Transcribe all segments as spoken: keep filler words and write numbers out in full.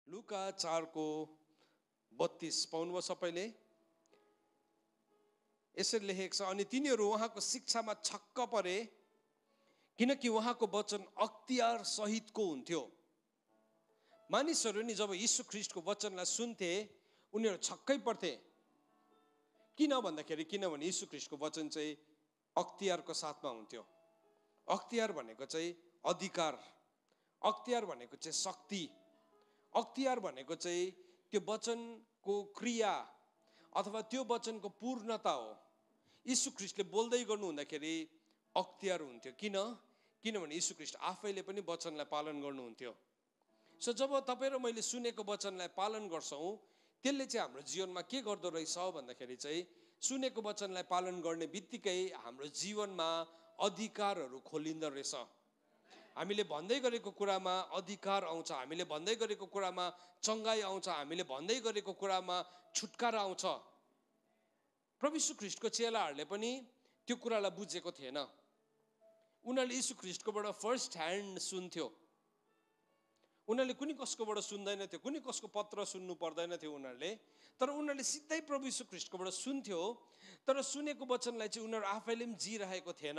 लुका चारको बत्तीस पाउनुभयो सबैले? यसरी लेखेको छ, अनि तिनीहरू उहाँको शिक्षामा छक्क परे किनकि उहाँको वचन अख्तियार सहितको हुन्थ्यो। मानिसहरू नि जब यीशु ख्रीष्टको वचनलाई सुन्थे उनीहरू छक्कै पर्थे। किन भन्दाखेरि किनभने यीशु ख्रीष्टको वचन चाहिँ अख्तियारको साथमा हुन्थ्यो। अख्तियार भनेको चाहिँ अधिकार, अख्तियार भनेको चाहिँ शक्ति, अख्तियार भनेको चाहिँ त्यो वचनको क्रिया अथवा त्यो वचनको पूर्णता हो। यीशु ख्रीष्टले बोल्दै गर्नु हुँदाखेरि अख्तियार हुन्थ्यो। किन? किनभने यीशु ख्रीष्ट आफैले पनि वचनलाई पालन गर्नुहुन्थ्यो। सो जब तपाईँ र मैले सुनेको वचनलाई पालन गर्छौँ त्यसले चाहिँ हाम्रो जीवनमा के गर्दो रहेछ भन्दाखेरि चाहिँ सुनेको वचनलाई पालन गर्ने बित्तिकै हाम्रो जीवनमा अधिकारहरू खोलिँदो रहेछ। हामीले भन्दै गरेको कुरामा अधिकार आउँछ, हामीले भन्दै गरेको कुरामा चङ्गाई आउँछ, हामीले भन्दै गरेको कुरामा छुटकारा आउँछ। प्रभु यीशु ख्रीष्टको चेलाहरूले पनि त्यो कुरालाई बुझेको थिएन। उनीहरूले यीशु ख्रीष्टकोबाट फर्स्ट ह्यान्ड सुन्थ्यो। उनीहरूले कुनै कसकोबाट सुन्दैन थियो, कुनै कसको पत्र सुन्नु पर्दैन थियो उनीहरूले, तर उनीहरूले सिधै प्रभु यीशु ख्रीष्टकोबाट सुन्थ्यो। तर सुनेको वचनलाई चाहिँ उनीहरू आफैले पनि जिरहेको थिएन।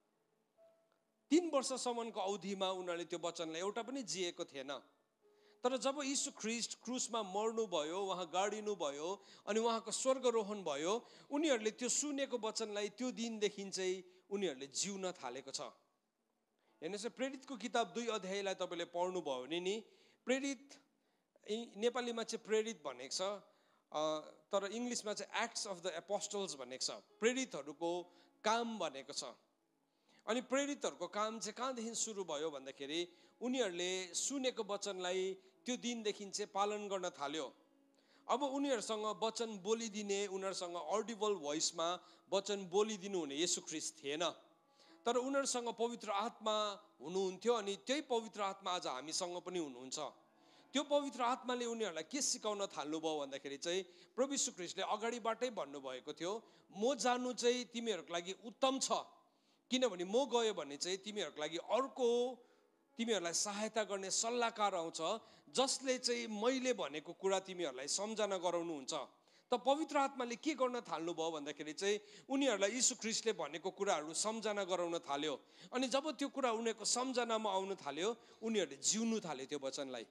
तीन वर्षसम्मको अवधिमा उनीहरूले त्यो वचनलाई एउटा पनि जिएको थिएन। तर जब यीशु ख्रीष्ट क्रुसमा मर्नुभयो, उहाँ गाडिनु भयो अनि उहाँको स्वर्गरोहण भयो, उनीहरूले त्यो सुनेको वचनलाई त्यो दिनदेखि चाहिँ उनीहरूले जिउन थालेको छ। हेर्नुहोस्, प्रेरितको किताब दुई अध्यायलाई तपाईँले पढ्नुभयो भने नि, प्रेरित नेपालीमा चाहिँ प्रेरित भनेको छ, तर इङ्ग्लिसमा चाहिँ एक्ट्स अफ द एपोस्टल्स भनेको छ, प्रेरितहरूको काम भनेको छ। अनि प्रेरितहरूको काम चाहिँ कहाँदेखि सुरु भयो भन्दाखेरि उनीहरूले सुनेको वचनलाई त्यो दिनदेखि चाहिँ पालन गर्न थाल्यो। अब उनीहरूसँग वचन बोलिदिने, उनीहरूसँग अडिबल भोइसमा वचन बोलिदिनु हुने येशू ख्रीष्ट थिएन, तर उनीहरूसँग पवित्र आत्मा हुनुहुन्थ्यो। अनि त्यही पवित्र आत्मा आज हामीसँग पनि हुनुहुन्छ। त्यो पवित्र आत्माले उनीहरूलाई के सिकाउन थाल्नुभयो भन्दाखेरि चाहिँ प्रभु यीशु ख्रीष्टले अगाडिबाटै भन्नुभएको थियो, म जानु चाहिँ तिमीहरूको लागि उत्तम छ, किनभने म गयो भने चाहिँ तिमीहरूको लागि अर्को तिमीहरूलाई सहायता गर्ने सल्लाहकार आउँछ, जसले चाहिँ मैले भनेको कुरा तिमीहरूलाई सम्झना गराउनुहुन्छ। त पवित्र आत्माले के गर्न थाल्नुभयो भन्दाखेरि चाहिँ उनीहरूलाई यीशु ख्रीष्टले भनेको कुराहरू सम्झना गराउन थाल्यो। अनि जब त्यो कुरा उनीहरूको सम्झनामा आउन थाल्यो उनीहरूले जिउनु थाल्यो त्यो वचनलाई।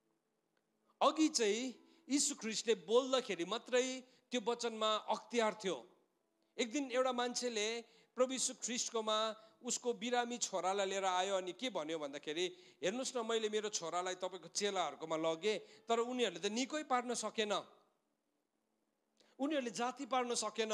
अघि चाहिँ यीशु ख्रीष्टले बोल्दाखेरि मात्रै त्यो वचनमा अख्तियार थियो। एक दिन एउटा मान्छेले प्रभु यीशु ख्रीष्टकोमा उसको बिरामी छोरालाई लिएर आयो अनि के भन्यो भन्दाखेरि, हेर्नुहोस् न, मैले मेरो छोरालाई तपाईँको चेलाहरूकोमा लगेँ तर उनीहरूले त निकै पार्न सकेन, उनीहरूले जाति पार्न सकेन।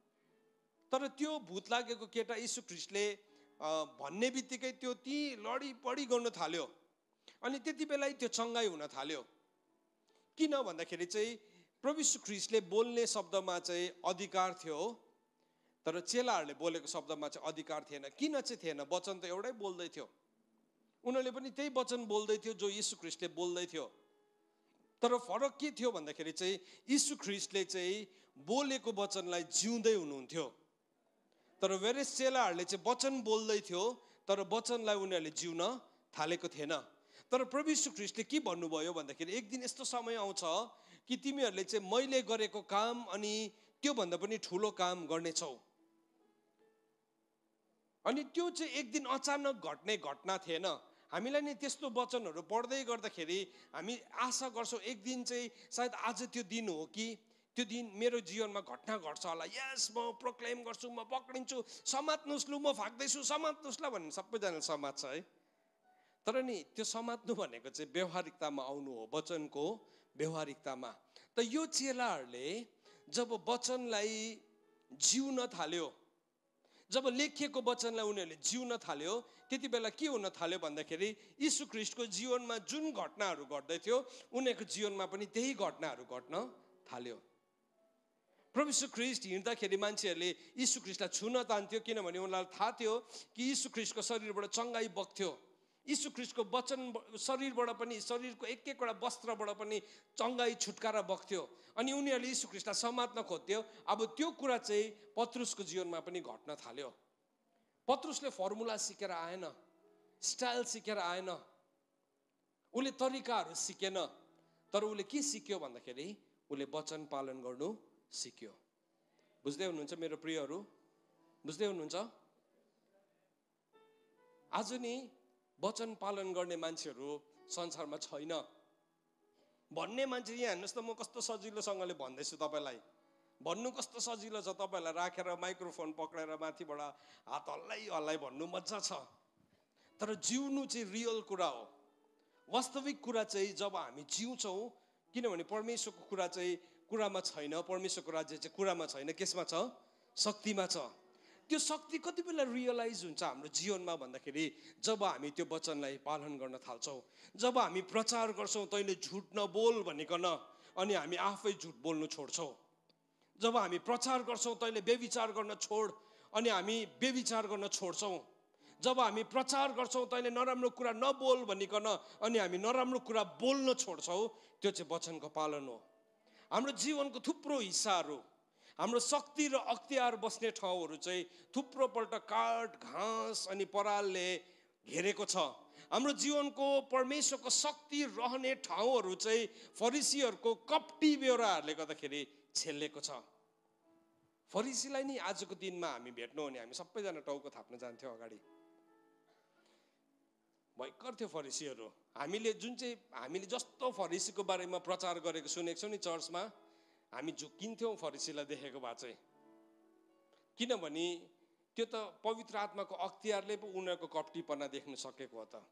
तर त्यो भूत लागेको केटा यीशु ख्रीष्टले भन्ने बित्तिकै त्यो ती लडी पडी गर्न थाल्यो। अनि त्यति बेला त्यो चङ्गाई हुन थाल्यो। किन भन्दाखेरि चाहिँ प्रभु यीशु ख्रीष्टले बोल्ने शब्दमा चाहिँ अधिकार थियो, तर चेलाहरूले बोलेको शब्दमा चाहिँ अधिकार थिएन। किन चाहिँ थिएन? वचन त एउटै बोल्दै थियो, उनीहरूले पनि त्यही वचन बोल्दै थियो जो यीशु ख्रीष्टले बोल्दै थियो। तर फरक के थियो भन्दाखेरि चाहिँ यीशु ख्रीष्टले चाहिँ बोलेको वचनलाई जिउँदै हुनुहुन्थ्यो, तर वेरेस चेलाहरूले चाहिँ वचन बोल्दै थियो तर वचनलाई उनीहरूले जिउन थालेको थिएन। तर प्रभु यीशु ख्रीष्टले के भन्नुभयो भन्दाखेरि, एक दिन यस्तो समय आउँछ कि तिमीहरूले चाहिँ मैले गरेको काम अनि त्योभन्दा पनि ठुलो काम गर्नेछौ। अनि त्यो चाहिँ एक दिन अचानक घट्ने घटना थिएन। हामीलाई नि त्यस्तो वचनहरू पढ्दै गर्दाखेरि हामी आशा गर्छौँ एक दिन चाहिँ सायद आज त्यो दिन हो कि त्यो दिन मेरो जीवनमा घटना घट्छ होला, यस म प्रोक्लेम गर्छु, म पक्रिन्छु, समात्नुस् लु, म भाग्दैछु, समात्नुस् ल भन्ने सबैजनाले समात्छ है। तर नि त्यो समात्नु भनेको चाहिँ व्यवहारिकतामा आउनु हो, वचनको व्यवहारिकतामा। त यो चेलाहरूले जब वचनलाई जिउन थाल्यो, जब लेखिएको वचनलाई उनीहरूले जिउन थाल्यो, त्यति बेला के हुन थाल्यो भन्दाखेरि यीशु ख्रीष्टको जीवनमा जुन घटनाहरू घट्दै थियो उनीहरूको जीवनमा पनि त्यही घटनाहरू घट्न थाल्यो। प्रभु यीशु ख्रीष्ट हिँड्दाखेरि मान्छेहरूले यीशु ख्रीष्टलाई छुन तान्थ्यो, किनभने उनीहरूलाई थाहा थियो कि यीशु ख्रीष्टको शरीरबाट चङ्गाई बग्थ्यो। यीशु ख्रीष्टको वचन शरीरबाट पनि, शरीरको एक एकवटा वस्त्रबाट पनि चङ्गाई छुटकारा बग्थ्यो। अनि उनीहरूले यीशु ख्रीष्टलाई समात्न खोज्थ्यो। अब त्यो कुरा चाहिँ पत्रुसको जीवनमा पनि घट्न थाल्यो। पत्रुसले फर्मुला सिकेर आएन, स्टाइल सिकेर आएन, उसले तरिकाहरू सिकेन, तर उसले के सिक्यो भन्दाखेरि उसले वचन पालन गर्नु सिक्यो। बुझ्दै हुनुहुन्छ मेरो प्रियहरू? बुझ्दै हुनुहुन्छ? आज नि वचन पालन गर्ने मान्छेहरू संसारमा छैन। भन्ने मान्छे यहाँ हेर्नुहोस् त, म कस्तो सजिलोसँगले भन्दैछु तपाईँलाई। भन्नु कस्तो सजिलो छ, तपाईँलाई राखेर माइक्रोफोन पक्रेर माथिबाट हात हल्लाइ हल्लाइ भन्नु मजा छ। तर जिउनु चाहिँ रियल कुरा हो। वास्तविक कुरा चाहिँ जब हामी जिउँछौँ, किनभने परमेश्वरको कुरा चाहिँ कुरामा छैन, परमेश्वरको राज्य चाहिँ कुरामा छैन, केसमा छ? शक्तिमा छ। त्यो शक्ति कति बेला रियलाइज हुन्छ हाम्रो जीवनमा भन्दाखेरि जब हामी त्यो वचनलाई पालन गर्न थाल्छौँ, जब हामी प्रचार गर्छौँ तैँले झुट नबोल भनिकन अनि हामी आफै झुट बोल्नु छोड्छौँ, जब हामी प्रचार गर्छौँ तैँले व्यभिचार गर्न छोड अनि हामी व्यभिचार गर्न छोड्छौँ, जब हामी प्रचार गर्छौँ तैँले नराम्रो कुरा नबोल भनिकन अनि हामी नराम्रो कुरा बोल्न छोड्छौँ, त्यो चाहिँ वचनको पालन हो। हाम्रो जीवनको थुप्रो हिस्साहरू, हाम्रो शक्ति र अख्तियार बस्ने ठाउँहरू चाहिँ थुप्रोपल्ट काठ, घाँस अनि परालले घेरेको छ। हाम्रो जीवनको परमेश्वरको शक्ति रहने ठाउँहरू चाहिँ फरिसीहरूको कपटी बेहोराहरूले गर्दाखेरि छेलेको छ। फरिसीलाई नि आजको दिनमा हामी भेट्नु हो भने हामी सबैजना टाउको थाप्न जान्थ्यौँ अगाडि। भयङ्कर थियो फरिसीहरू। हामीले जुन चाहिँ हामीले जस्तो फरिसीको बारेमा प्रचार गरेको सुनेको छौँ नि चर्चमा, हामी झुक्किन्थ्यौँ फरिसीलाई देखेको भए चाहिँ। किनभने त्यो त पवित्र आत्माको अख्तियारले पो उनीहरूको कपटीपना देख्न सकेको हो त।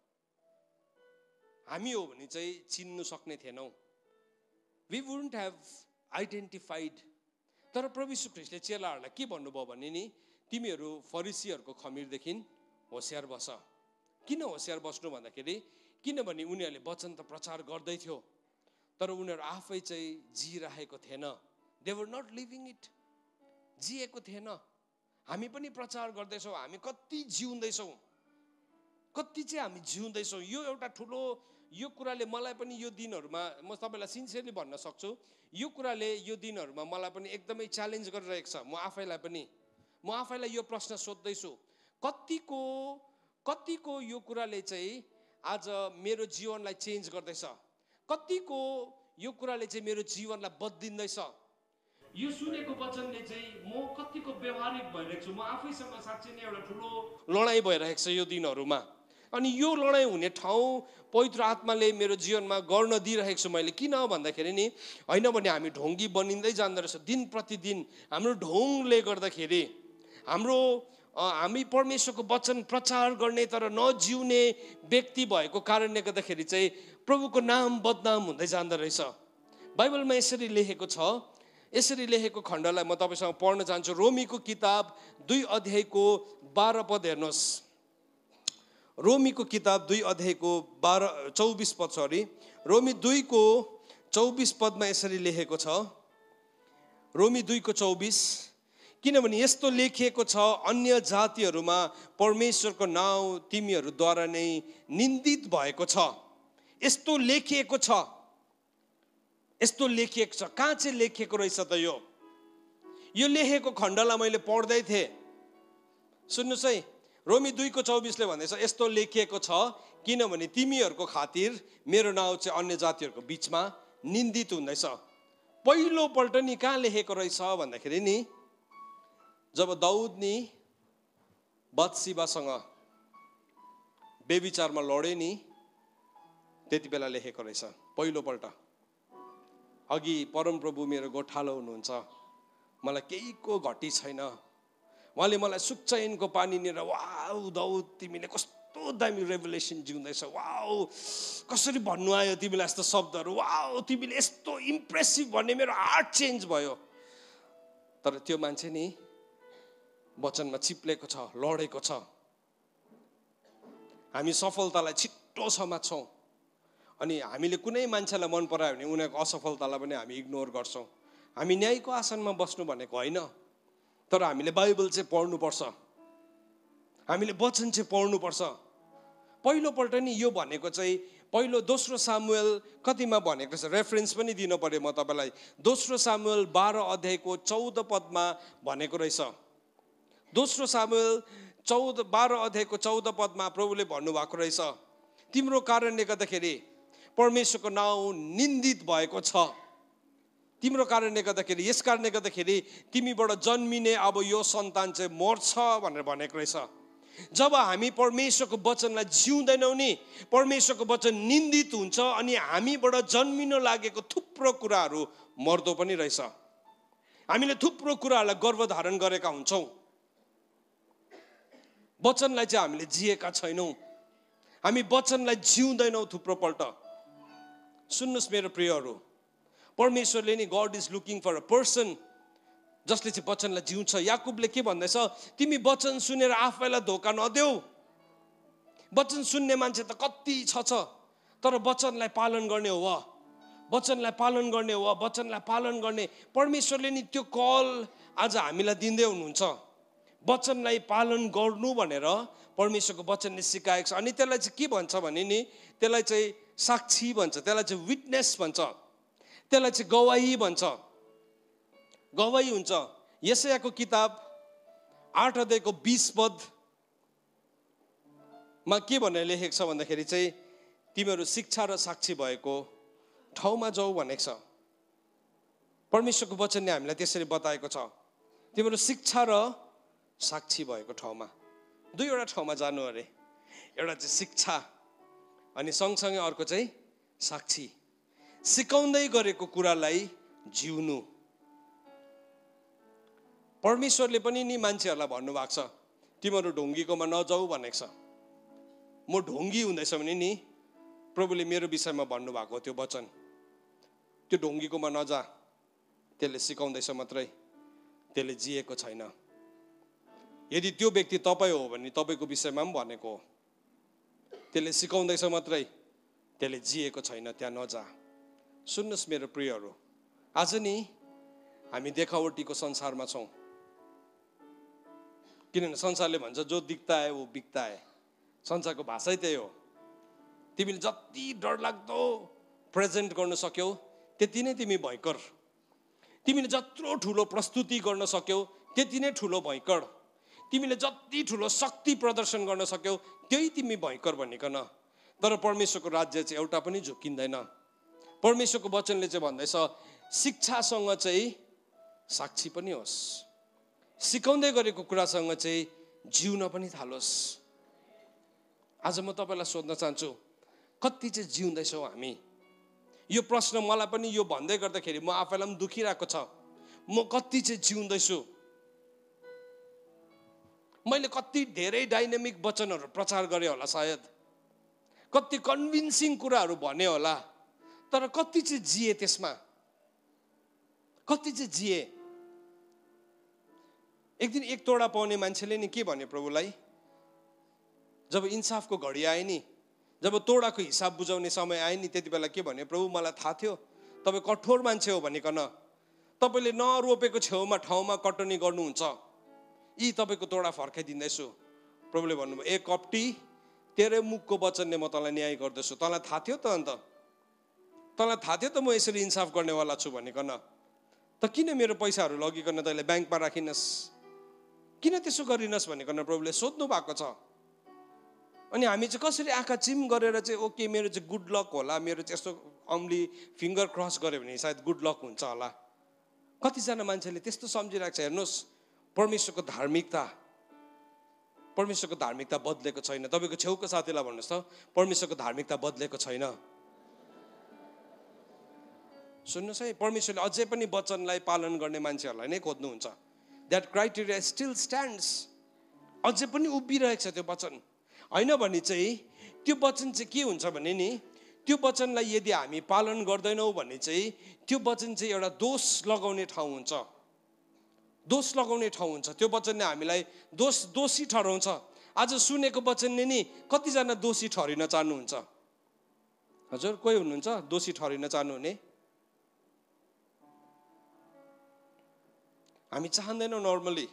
हामी हो भने चाहिँ चिन्नु सक्ने थिएनौँ। We wouldn't have identified. तर प्रभु यीशु ख्रीष्टले चेलाहरूलाई के भन्नुभयो भने नि, तिमीहरू फरिसीहरूको खमीरदेखि होसियार बस। किन होसियार बस्नु भन्दाखेरि किनभने उनीहरूले वचन त प्रचार गर्दै थियो तर उनीहरू आफै चाहिँ जिइरहेको थिएन। They were not living it. जिएको थिएन। हामी पनि प्रचार गर्दैछौँ, हामी कति जिउँदैछौँ, कति चाहिँ हामी जिउँदैछौँ। यो एउटा ठुलो यो कुराले मलाई पनि यो दिनहरूमा म तपाईँलाई सिन्सियरली भन्न सक्छु, यो कुराले यो दिनहरूमा मलाई पनि एकदमै च्यालेन्ज गरिरहेको छ। म आफैलाई पनि म आफैलाई यो प्रश्न सोध्दैछु, कतिको कतिको यो कुराले चाहिँ आज मेरो जीवनलाई चेन्ज गर्दैछ, कतिको यो कुराले चाहिँ मेरो जीवनलाई बदलिँदैछ। यो सुनेको वचनले चाहिँ म कतिको व्यवहारिक भइरहेको छु। म आफैसँग साँच्चै नै एउटा ठुलो लडाइँ भइरहेको छ यो दिनहरूमा। अनि यो लडाइँ हुने ठाउँ पवित्र आत्माले मेरो जीवनमा गर्न दिइरहेको छु मैले। किन भन्दाखेरि नि, होइन भने हामी ढोङ्गी बनिँदै जाँदो रहेछ दिन प्रतिदिन। हाम्रो ढोङले गर्दाखेरि हाम्रो हामी परमेश्वरको वचन प्रचार गर्ने तर नजिउने व्यक्ति भएको कारणले गर्दाखेरि चाहिँ प्रभुको नाम बदनाम हुँदै जाँदो रहेछ। बाइबलमा यसरी लेखेको छ, यसरी लेखेको खण्डलाई म तपाईँसँग पढ्न चाहन्छु। रोमीको किताब दुई अध्यायको बाह्र पद हेर्नुहोस्। रोमीको किताब दुई अध्यायको बाह्र चौबिस पद सरी रोमी दुईको चौबिस पदमा यसरी लेखेको छ। रोमी दुईको चौबिस, किनभने यस्तो लेखिएको छ, अन्य जातिहरूमा परमेश्वरको नाउँ तिमीहरूद्वारा नै निन्दित भएको छ। यस्तो लेखिएको छ, यस्तो लेखिएको छ। कहाँ चाहिँ लेखिएको रहेछ त? यो यो लेखेको खण्डलाई मैले पढ्दै थिएँ। सुन्नुहोस् है, रोमी दुईको चौबिसले भन्दैछ यस्तो लेखिएको छ किनभने तिमीहरूको खातिर मेरो नाउँ चाहिँ अन्य जातिहरूको बिचमा निन्दित हुँदैछ। पहिलोपल्ट नि कहाँ लेखेको रहेछ भन्दाखेरि नि, जब दाउद नि बत्सिबासँग व्यभिचारमा लडे नि, त्यति बेला लेखेको रहेछ पहिलोपल्ट। अघि परमप्रभु मेरो गोठालो हुनुहुन्छ, मलाई केहीको घटी छैन, उहाँले मलाई सुक्चैनको पानी निर वाउ दाउद तिमीले कस्तो दामी रेभलेसन जिउँदैछ, वाउ कसरी भन्नु आयो तिमीलाई यस्तो शब्दहरू, वाउ तिमीले यस्तो इम्प्रेसिभ भन्ने मेरो हार्ट चेन्ज भयो। तर त्यो मान्छे नि वचनमा चिप्लेको छ, लडेको छ। हामी सफलतालाई छिट्टो समात्छौँ अनि हामीले कुनै मान्छेलाई मन परायो भने उनीहरूको असफलतालाई पनि हामी इग्नोर गर्छौँ। हामी न्यायको आसनमा बस्नु भनेको होइन, तर हामीले बाइबल चाहिँ पढ्नुपर्छ, हामीले वचन चाहिँ पढ्नुपर्छ। पहिलोपल्ट नि यो भनेको चाहिँ पहिलो दोस्रो सामुएल कतिमा भनेको छ, रेफरेन्स पनि दिनु पर्यो म तपाईँलाई। दोस्रो सामुएल बाह्र अध्यायको चौध पदमा भनेको रहेछ। दोस्रो सामुएल चौध बाह्र अध्यायको चौध पदमा प्रभुले भन्नुभएको रहेछ, तिम्रो कारणले गर्दाखेरि परमेश्वरको नाउँ निन्दित भएको छ। तिम्रो कारणले गर्दाखेरि, यस कारणले गर्दाखेरि तिमीबाट जन्मिने अब यो सन्तान चाहिँ मर्छ भनेर भनेको रहेछ। जब हामी परमेश्वरको वचनलाई जिउँदैनौँ नि, परमेश्वरको वचन निन्दित हुन्छ अनि हामीबाट जन्मिन लागेको थुप्रो कुराहरू मर्दो पनि रहेछ। हामीले थुप्रो कुराहरूलाई गर्भधारण गरेका हुन्छौँ, वचनलाई चाहिँ हामीले जिएका छैनौँ, हामी वचनलाई जिउँदैनौँ थुप्रोपल्ट। सुन्नुहोस् मेरो प्रियहरू, परमेश्वरले नि God is looking for a person जसले चाहिँ वचनलाई जिउँछ। याकुबले के भन्दैछ, तिमी वचन सुनेर आफैलाई धोका नदेऊ। वचन सुन्ने मान्छे त कति छ छ, तर वचनलाई पालन गर्ने हो, वचनलाई पालन गर्ने हो, वचनलाई पालन गर्ने परमेश्वरले नि त्यो कल आज हामीलाई दिँदै हुनुहुन्छ। वचनलाई पालन गर्नु भनेर परमेश्वरको वचनले सिकाएको छ। अनि त्यसलाई चाहिँ के भन्छ भने नि, त्यसलाई चाहिँ साक्षी भन्छ, त्यसलाई चाहिँ विटनेस भन्छ, त्यसलाई चाहिँ गवाही भन्छ, गवाही हुन्छ। यशायाको किताब आठ अध्यायको बीस पदमा के भनेर लेखेको छ भन्दाखेरि चाहिँ तिमीहरू शिक्षा र साक्षी भएको ठाउँमा जाऊ भनेको छ। परमेश्वरको वचनले हामीलाई त्यसरी बताएको छ, तिमीहरू शिक्षा र साक्षी भएको ठाउँमा। दुईवटा ठाउँमा जानु अरे, एउटा चाहिँ शिक्षा अनि सँगसँगै अर्को चाहिँ साक्षी। सिकाउँदै गरेको कुरालाई जिउनु। परमेश्वरले पनि नि मान्छेहरूलाई भन्नुभएको छ तिमीहरू ढोङ्गीकोमा नजाऊ भनेको छ। म ढोङ्गी हुँदैछ भने नि प्रभुले मेरो विषयमा भन्नुभएको त्यो वचन, त्यो ढोङ्गीकोमा नजा, त्यसले सिकाउँदैछ मात्रै, त्यसले जिएको छैन। यदि त्यो व्यक्ति तपाईँ हो भने तपाईँको विषयमा पनि भनेको हो, त्यसले सिकाउँदैछ मात्रै, त्यसले जिएको छैन, त्यहाँ नजा। सुन्नुहोस् मेरो प्रियहरू, आज नि हामी देखावटीको संसारमा छौँ। किनभने संसारले भन्छ जो दिख्ता है वो बिकता है। संसारको भाषै त्यही हो। तिमीले जति डरलाग्दो प्रेजेन्ट गर्न सक्यौ त्यति नै तिमी भयङ्कर, तिमीले जत्रो ठुलो प्रस्तुति गर्न सक्यौ त्यति नै ठुलो भयङ्कर, तिमीले जति ठुलो शक्ति प्रदर्शन गर्न सक्यौ त्यही तिमी भयङ्कर भनिकन। तर परमेश्वरको राज्य चाहिँ एउटा पनि झुकिँदैन। परमेश्वरको वचनले चाहिँ भन्दैछ शिक्षासँग चाहिँ साक्षी पनि होस्, सिकाउँदै गरेको कुरासँग चाहिँ जिउन पनि थालोस्। आज म तपाईँलाई सोध्न चाहन्छु, कति चाहिँ जिउँदैछौँ हामी? यो प्रश्न मलाई पनि यो भन्दै गर्दाखेरि म आफैलाई पनि दुखिरहेको छ। म कति चाहिँ जिउँदैछु? मैले कति धेरै डाइनामिक वचनहरू प्रचार गरेँ होला, सायद कति कन्भिन्सिङ कुराहरू भने होला, तर कति चाहिँ जिए त्यसमा? कति चाहिँ जिए? एक दिन एक तोडा पाउने मान्छेले नि के भन्यो प्रभुलाई, जब इन्साफको घडी आए नि, जब तोडाको हिसाब बुझाउने समय आए नि, त्यति बेला के भन्यो, प्रभु मलाई थाहा थियो तपाईँ कठोर मान्छे हो भनिकन तपाईँले नरोपेको छेउमा ठाउँमा कटनी गर्नुहुन्छ, यी तपाईँको तोडा फर्काइदिँदैछु। प्रभुले भन्नुभयो, ए कप्टी, तेरै मुखको वचनले म तँलाई न्याय गर्दैछु। तँलाई थाहा थियो त, अन्त तँलाई थाहा थियो त म यसरी इन्साफ गर्नेवाला छु भनिकन, त किन मेरो पैसाहरू लगिकन तैँले ब्याङ्कमा राखिनस्, किन त्यसो गरिनस् भनिकन प्रभुले सोध्नु भएको छ। अनि हामी चाहिँ कसरी आँखा चिम गरेर चाहिँ ओके मेरो चाहिँ गुड लक होला, मेरो चाहिँ यस्तो अम्ली फिङ्गर क्रस गऱ्यो भने सायद गुड लक हुन्छ होला। कतिजना मान्छेले त्यस्तो सम्झिरहेको छ। हेर्नुहोस्, परमेश्वरको धार्मिकता परमेश्वरको धार्मिकता बदलेको छैन। तपाईँको छेउको साथीलाई भन्नुहोस् त, परमेश्वरको धार्मिकता बदलेको छैन। सुन्नुहोस् है, परमेश्वरले अझै पनि वचनलाई पालन गर्ने मान्छेहरूलाई नै खोज्नुहुन्छ। That criteria still stands. अझै पनि उभिरहेको छ त्यो वचन। होइन भने चाहिँ त्यो वचन चाहिँ के हुन्छ भने नि, त्यो वचनलाई यदि हामी पालन गर्दैनौँ भने चाहिँ त्यो वचन चाहिँ एउटा दोष लगाउने ठाउँ हुन्छ, दोष लगाउने ठाउँ हुन्छ। त्यो वचनले हामीलाई दोष दोषी ठहराउँछ। आज सुनेको वचनले नि कतिजना दोषी ठहरिन चाहनुहुन्छ? हजुर, कोही हुनुहुन्छ दोषी ठहरिन चाहनुहुने? हामी चाहँदैनौँ नर्मली,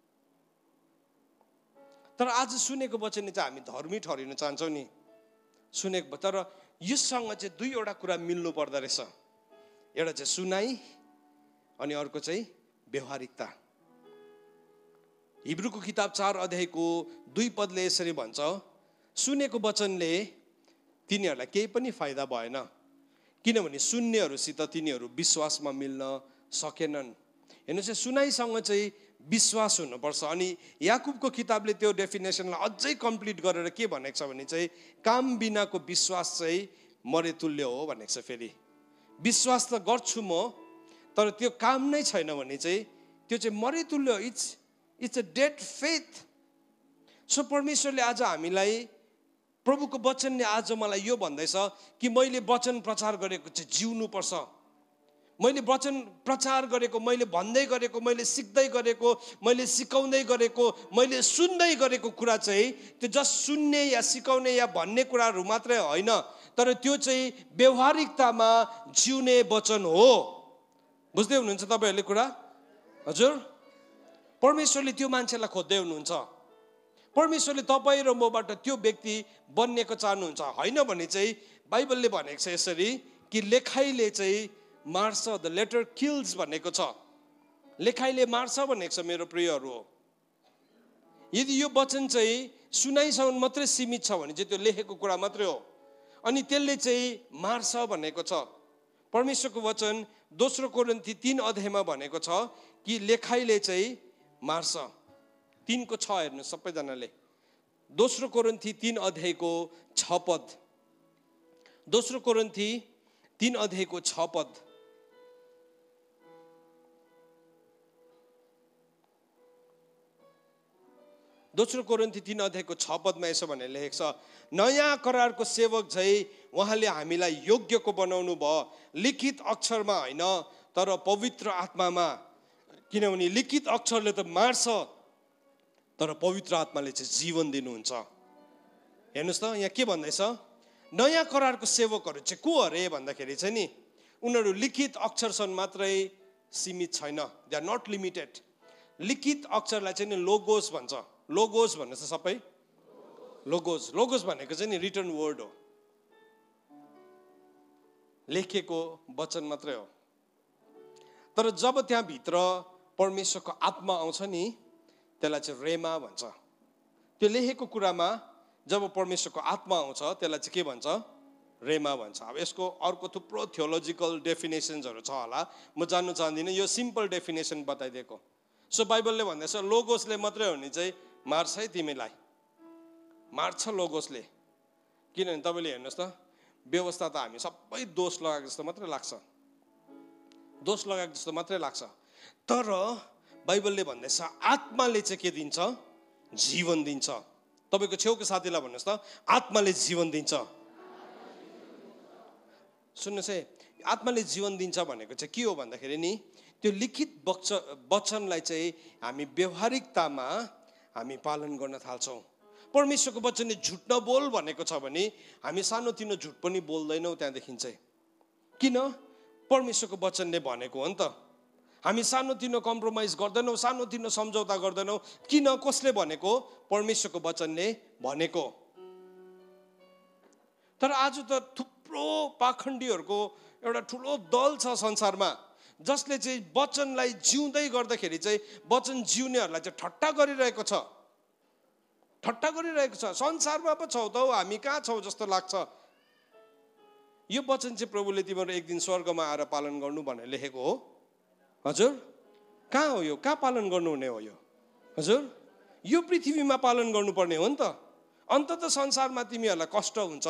तर आज सुनेको वचनले चाहिँ हामी धर्मी ठहरिन चाहन्छौँ नि सुनेको। तर यससँग चाहिँ दुईवटा कुरा मिल्नु पर्दो रहेछ। एउटा चाहिँ सुनाइ अनि अर्को चाहिँ व्यवहारिकता। हिब्रूको किताब चार अध्यायको दुई पदले यसरी भन्छ, सुनेको वचनले तिनीहरूलाई केही पनि फाइदा भएन, किनभने सुन्नेहरूसित तिनीहरू विश्वासमा मिल्न सकेनन्। हेर्नुहोस्, सुनाइसँग चाहिँ विश्वास हुनुपर्छ। अनि याकुबको किताबले त्यो डेफिनेसनलाई अझै कम्प्लिट गरेर के भनेको छ भने चाहिँ काम बिनाको विश्वास चाहिँ मरेतुल्य हो भनेको छ। फेरि विश्वास त गर्छु म, तर त्यो काम नै छैन भने चाहिँ त्यो चाहिँ मरेतुल्य, it's it's a dead faith. So परमेश्वरले आज हामीलाई, प्रभुको वचनले आज मलाई यो भन्दैछ कि मैले वचन प्रचार गरेको चाहिँ जिउनुपर्छ। मैले वचन प्रचार गरेको, मैले भन्दै गरेको, मैले सिक्दै गरेको, मैले सिकाउँदै गरेको, मैले सुन्दै गरेको कुरा चाहिँ त्यो जस्ट सुन्ने या सिकाउने या भन्ने कुराहरू मात्रै होइन, तर त्यो चाहिँ व्यवहारिकतामा जिउने वचन हो। बुझ्दै हुनुहुन्छ तपाईँहरूले कुरा? हजुर, परमेश्वरले त्यो मान्छेलाई खोज्दै हुनुहुन्छ। परमेश्वरले तपाईँ र मबाट त्यो व्यक्ति बन्नेको चाहनुहुन्छ। होइन भने चाहिँ बाइबलले भनेको छ यसरी कि लेखाइले चाहिँ मार्छ, द लेटर किल्स भनेको छ। लेखाइले मार्छ भनेको छ मेरो प्रियहरू हो। यदि यो वचन चाहिँ सुनाइसम्म मात्रै सीमित छ भने चाहिँ त्यो लेखेको कुरा मात्रै हो, अनि त्यसले चाहिँ मार्छ भनेको छ। परमेश्वरको वचन दोस्रो कोरिन्थी तीन अध्यायमा भनेको छ कि लेखाइले चाहिँ मार्छ। तीनको छ हेर्नु सबैजनाले, दोस्रो कोरिन्थी तीन अध्यायको छ पद, दोस्रो कोरिन्थी तीन अध्यायको छ पद। दोस्रो कोरिन्थी तीन अध्यायको छ पदमा यसो भनेर लेखेको छ, नयाँ करारको सेवक झै उहाँले हामीलाई योग्यको बनाउनु भयो, लिखित अक्षरमा होइन तर पवित्र आत्मामा। किनभने लिखित अक्षरले त मार्छ, तर पवित्र आत्माले चाहिँ जीवन दिनुहुन्छ। हेर्नुहोस् त यहाँ के भन्दैछ, नयाँ करारको सेवकहरू चाहिँ को अरे भन्दाखेरि चाहिँ नि उनीहरू लिखित अक्षरसँग मात्रै सीमित छैन, दे आर नट लिमिटेड। लिखित अक्षरलाई चाहिँ नि लोगोस भन्छ। लोगोस भन्नु छ सबै, लोगोस लोगोस भनेको चाहिँ नि रिटर्न वर्ड हो, लेखेको वचन मात्रै हो। तर जब त्यहाँ भित्र परमेश्वरको आत्मा आउँछ नि त्यसलाई चाहिँ रेमा भन्छ। त्यो लेखेको कुरामा जब परमेश्वरको आत्मा आउँछ त्यसलाई चाहिँ के भन्छ, रेमा भन्छ। अब यसको अर्को थुप्रो थियोलोजिकल डेफिनेसन्सहरू छ होला, म जान्नु चाहदिनँ, यो सिम्पल डेफिनेसन बताइदिएको। सो बाइबलले भन्दैछ लोगोसले मात्रै हो भने चाहिँ मार्छ है तिमीलाई, मार्छ लोगोसले। किनभने तपाईँले हेर्नुहोस् त, व्यवस्था त हामी सबै दोष लगाएको जस्तो मात्रै लाग्छ, दोष लगाएको जस्तो मात्रै लाग्छ। तर बाइबलले भन्दैछ आत्माले चाहिँ के दिन्छ, जीवन दिन्छ। तपाईँको छेउको साथीलाई भन्नुहोस् त, आत्माले जीवन दिन्छ। सुन्नुहोस् है, आत्माले जीवन दिन्छ भनेको चाहिँ के हो भन्दाखेरि नि त्यो लिखित वचनलाई चाहिँ हामी व्यवहारिकतामा हामी पालन गर्न थाल्छौँ। परमेश्वरको वचनले झुट नबोल भनेको छ भने हामी सानोतिनो झुट पनि बोल्दैनौँ त्यहाँदेखि चाहिँ। किन? परमेश्वरको वचनले भनेको हो नि त। हामी सानोतिनो कम्प्रोमाइज गर्दैनौँ, सानोतिनो सम्झौता गर्दैनौँ। किन? कसले भनेको? परमेश्वरको वचनले भनेको। तर आज त थुप्रो पाखण्डीहरूको एउटा ठुलो दल छ संसारमा, जसले चाहिँ वचनलाई जिउँदै गर्दाखेरि चाहिँ वचन जिउनेहरूलाई चाहिँ ठट्टा गरिरहेको छ, ठट्टा गरिरहेको छ। संसारमा पो छौ त, हामी कहाँ छौँ जस्तो लाग्छ। यो वचन चाहिँ प्रभुले तिम्रो एक दिन स्वर्गमा आएर पालन गर्नु भनेर लेखेको हो। हजुर, कहाँ हो यो? कहाँ पालन गर्नुहुने हो यो? हजुर, यो पृथ्वीमा पालन गर्नुपर्ने हो नि त। अन्ततः संसारमा तिमीहरूलाई कष्ट हुन्छ,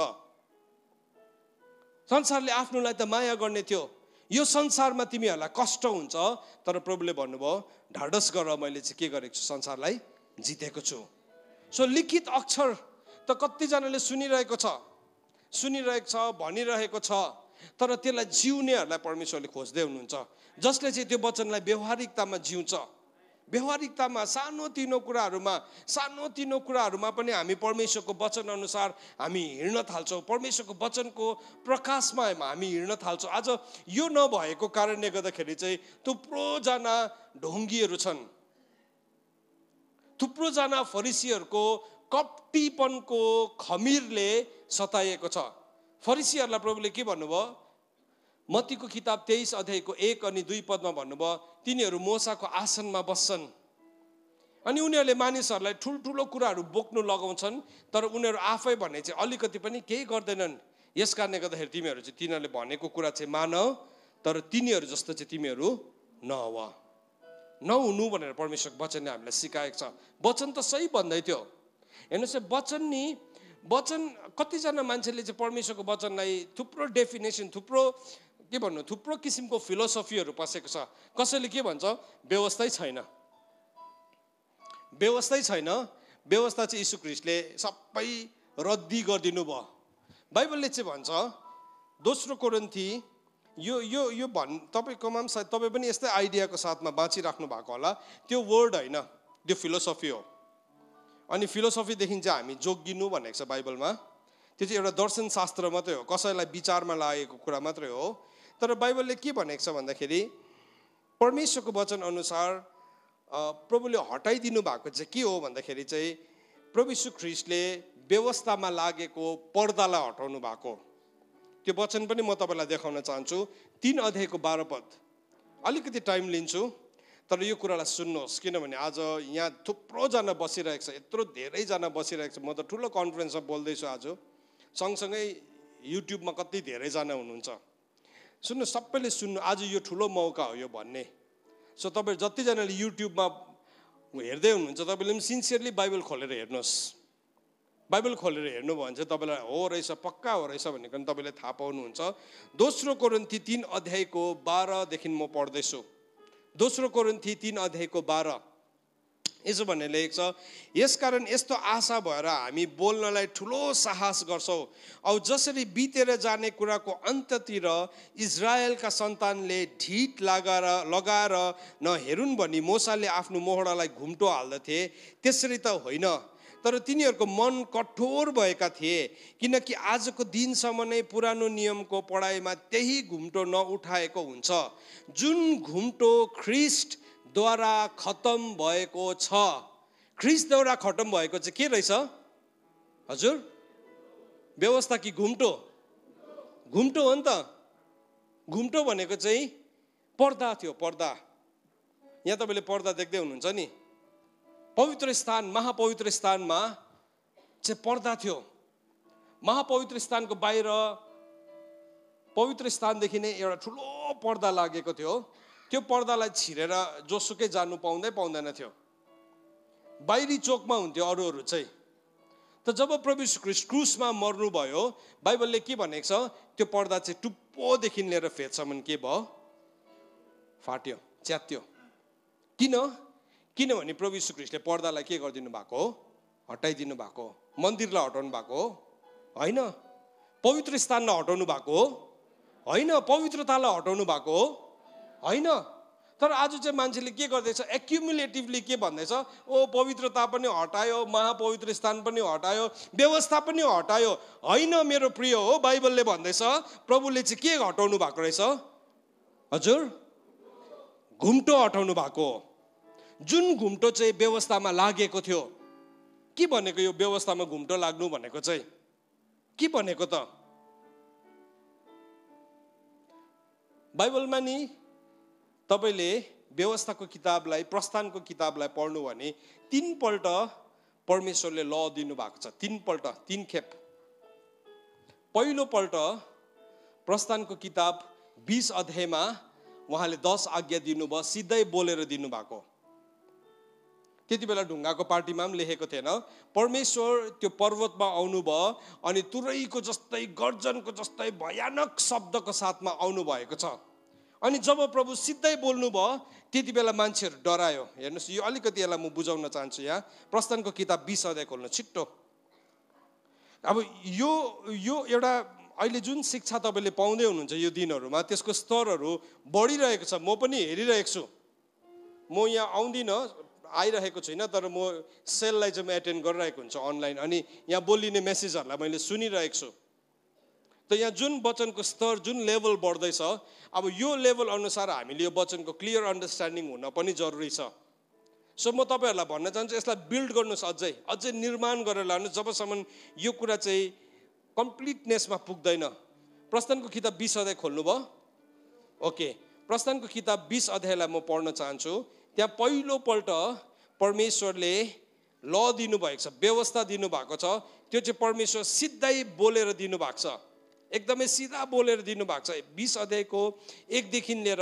संसारले आफ्नोलाई त माया गर्ने थियो, यो संसारमा तिमीहरूलाई कष्ट हुन्छ। तर प्रभुले भन्नुभयो ढाडस गर, मैले चाहिँ के गरेको छु, संसारलाई जितेको छु। सो लिखित अक्षर त कतिजनाले सुनिरहेको छ, सुनिरहेको छ, भनिरहेको छ, तर त्यसलाई जिउनेहरूलाई परमेश्वरले खोज्दै हुनुहुन्छ, जसले चाहिँ त्यो वचनलाई व्यवहारिकतामा जिउँछ। व्यवहारिकतामा सानोतिनो कुराहरूमा सानोतिनो कुराहरूमा पनि हामी परमेश्वरको वचन अनुसार हामी हिँड्न थाल्छौँ, परमेश्वरको वचनको प्रकाशमा हामी हिँड्न थाल्छौँ। आज यो नभएको कारणले गर्दाखेरि चाहिँ थुप्रोजना ढोङ्गीहरू छन्, थुप्रोजना फरिसीहरूको कपटीपनको खमीरले सताइएको छ। फरिसीहरूलाई प्रभुले के भन्नुभयो? मत्तीको किताब तेइस अध्यायको एक अनि दुई पदमा भन्नुभयो, तिनीहरू मोसाको आसनमा बस्छन्, अनि उनीहरूले मानिसहरूलाई ठुल्ठुलो कुराहरू बोक्नु लगाउँछन्, तर उनीहरू आफै भने चाहिँ अलिकति पनि केही गर्दैनन्। यस कारणले गर्दाखेरि तिमीहरू चाहिँ तिनीहरूले भनेको कुरा चाहिँ मान, तर तिनीहरू जस्तो चाहिँ तिमीहरू नहोव, नहुनु भनेर परमेश्वरको वचनले हामीलाई सिकाएको छ। वचन त सही भन्दै थियो। हेर्नुहोस्, वचन नि वचन कतिजना मान्छेले चाहिँ परमेश्वरको वचनलाई थुप्रो डेफिनेसन, थुप्रो के भन्नु, थुप्रो किसिमको फिलोसफीहरू पसेको छ। कसैले के भन्छ, व्यवस्थै छैन, व्यवस्थै छैन, व्यवस्था चाहिँ यीशु ख्रीष्टले सबै रद्दी गरिदिनु भयो। बाइबलले चाहिँ भन्छ दोस्रो कोरिन्थी यो यो यो भन् तपाईँकोमा पनि सायद तपाईँ पनि यस्तै आइडियाको साथमा बाँचिराख्नु भएको होला। त्यो वर्ड होइन, त्यो फिलोसफी हो। अनि फिलोसफीदेखि चाहिँ हामी जोगिनु भनेको छ बाइबलमा। त्यो चाहिँ एउटा दर्शन शास्त्र मात्रै हो, कसैलाई विचारमा लागेको कुरा मात्रै हो। तर बाइबलले के भनेको छ भन्दाखेरि परमेश्वरको वचन अनुसार प्रभुले हटाइदिनु भएको चाहिँ के हो भन्दाखेरि चाहिँ प्रभु यीशु ख्रीष्टले व्यवस्थामा लागेको पर्दालाई हटाउनु भएको। त्यो वचन पनि म तपाईँलाई देखाउन चाहन्छु। तीन अध्यायको बाह्र पद, अलिकति टाइम लिन्छु तर यो कुरालाई सुन्नुहोस्, किनभने आज यहाँ थुप्रोजना बसिरहेको छ, यत्रो धेरैजना बसिरहेको छ। म त ठुलो कन्फरेन्समा बोल्दैछु आज, सँगसँगै युट्युबमा कति धेरैजना हुनुहुन्छ। सुन्नु, सबैले सुन्नु, आज यो ठुलो मौका हो यो भन्ने। सो तपाईँ जतिजनाले युट्युबमा हेर्दै हुनुहुन्छ तपाईँले पनि सिन्सियरली बाइबल खोलेर हेर्नुहोस्। बाइबल खोलेर हेर्नुभयो भने चाहिँ तपाईँलाई हो रहेछ, पक्का हो रहेछ भन्ने पनि तपाईँले थाहा पाउनुहुन्छ। दोस्रो कोरिन्थी तीन अध्यायको बाह्रदेखि म पढ्दैछु। दोस्रो कोरिन्थी तीन अध्यायको बाह्र यसो भन्ने लेखेको छ, यसकारण यस्तो आशा भएर हामी बोल्नलाई ठुलो साहस गर्छौँ। औ जसरी बितेर जाने कुराको अन्त्यतिर इजरायलका सन्तानले ढिट लगाएर लगाएर नहेरुन् भनी मोसाले आफ्नो मोहडालाई घुम्टो हाल्दथे, त्यसरी त होइन, तर तिनीहरूको मन कठोर भएका थिए, किनकि आजको दिनसम्म नै पुरानो नियमको पढाइमा त्यही घुम्टो नउठाएको हुन्छ जुन घुम्टो ख्रीष्टद्वारा खतम भएको छ। ख्रीष्टद्वारा खतम भएको चाहिँ के रहेछ हजुर? व्यवस्था कि घुम्टो? घुम्टो हो नि त। घुम्टो भनेको चाहिँ पर्दा थियो, पर्दा। यहाँ तपाईँले पर्दा देख्दै हुनुहुन्छ नि, पवित्र स्थान, महापवित्र स्थानमा चाहिँ पर्दा थियो। महापवित्र स्थानको बाहिर पवित्र स्थानदेखि नै एउटा ठुलो पर्दा लागेको थियो। त्यो पर्दालाई छिरेर जोसुकै जानु पाउँदै पाउँदैन थियो, बाहिरी चोकमा हुन्थ्यो अरूहरू चाहिँ। त जब प्रभु यीशु ख्रीष्ट क्रुसमा मर्नुभयो, बाइबलले के भनेको छ, त्यो पर्दा चाहिँ टुप्पोदेखि लिएर फेदसम्म के भयो, फाट्यो, च्यात्यो। किन? किनभने प्रभु यीशु ख्रीष्टले पर्दालाई के गरिदिनु भएको हो, हटाइदिनु भएको हो। मन्दिरलाई हटाउनु भएको हो होइन, पवित्र स्थानलाई हटाउनु भएको हो होइन, पवित्रतालाई हटाउनु भएको हो होइन। तर आज चाहिँ मान्छेले के गर्दैछ, एक्युमुलेटिभली के भन्दैछ, ओ पवित्रता पनि हटायो, महापवित्र स्थान पनि हटायो, व्यवस्था पनि हटायो। होइन मेरो प्रिय हो, बाइबलले भन्दैछ प्रभुले चाहिँ के हटाउनु भएको रहेछ हजुर? घुम्टो हटाउनु भएको हो, जुन घुम्टो चाहिँ व्यवस्थामा लागेको थियो। के भनेको यो व्यवस्थामा घुम्टो लाग्नु भनेको चाहिँ के भनेको त? बाइबलमा नि तपाईँले व्यवस्थाको किताबलाई, प्रस्थानको किताबलाई पढ्नु भने तीनपल्ट परमेश्वरले ल दिनु भएको छ, तीनपल्ट, तीन खेप। पहिलोपल्ट प्रस्थानको किताब बीस अध्यायमा उहाँले दस आज्ञा दिनुभयो, सिधै बोलेर दिनुभएको। त्यति बेला ढुङ्गाको पार्टीमा पनि लेखेको थिएन। परमेश्वर त्यो पर्वतमा आउनुभयो अनि तुरैको जस्तै, गर्जनको जस्तै भयानक शब्दको साथमा आउनुभएको छ। अनि जब प्रभु सिधै बोल्नुभयो त्यति बेला मान्छेहरू डरायो। हेर्नुहोस्, यो अलिकति यसलाई म बुझाउन चाहन्छु। यहाँ प्रस्थानको किताब बीस अध्याय खोल्नु छिट्टो। अब यो यो एउटा अहिले जुन शिक्षा तपाईँले पाउँदै हुनुहुन्छ यो दिनहरूमा, त्यसको स्तरहरू बढिरहेको छ। म पनि हेरिरहेको छु। म यहाँ आउँदिनँ, आइरहेको छुइनँ, तर म सेललाई चाहिँ म एटेन्ड गरिरहेको हुन्छु अनलाइन, अनि यहाँ बोलिने मेसेजहरूलाई मैले सुनिरहेको छु। त यहाँ जुन वचनको स्तर, जुन लेभल बढ्दैछ, अब यो लेभल अनुसार हामीले यो वचनको क्लियर अन्डरस्ट्यान्डिङ हुन पनि जरुरी छ। सो म तपाईँहरूलाई भन्न चाहन्छु, यसलाई बिल्ड गर्नुहोस्, अझै अझै निर्माण गरेर लानुहोस्, जबसम्म यो कुरा चाहिँ कम्प्लिटनेसमा पुग्दैन। प्रस्थानको किताब बीस अध्याय खोल्नुभयो? ओके, प्रस्थानको किताब बीस अध्यायलाई म पढ्न चाहन्छु। त्यहाँ पहिलोपल्ट परमेश्वरले ल दिनुभएको छ, व्यवस्था दिनुभएको छ, त्यो चाहिँ परमेश्वर सिधै बोलेर दिनुभएको छ, एकदमै सिधा बोलेर दिनुभएको छ। बिस अध्यायको एकदेखि लिएर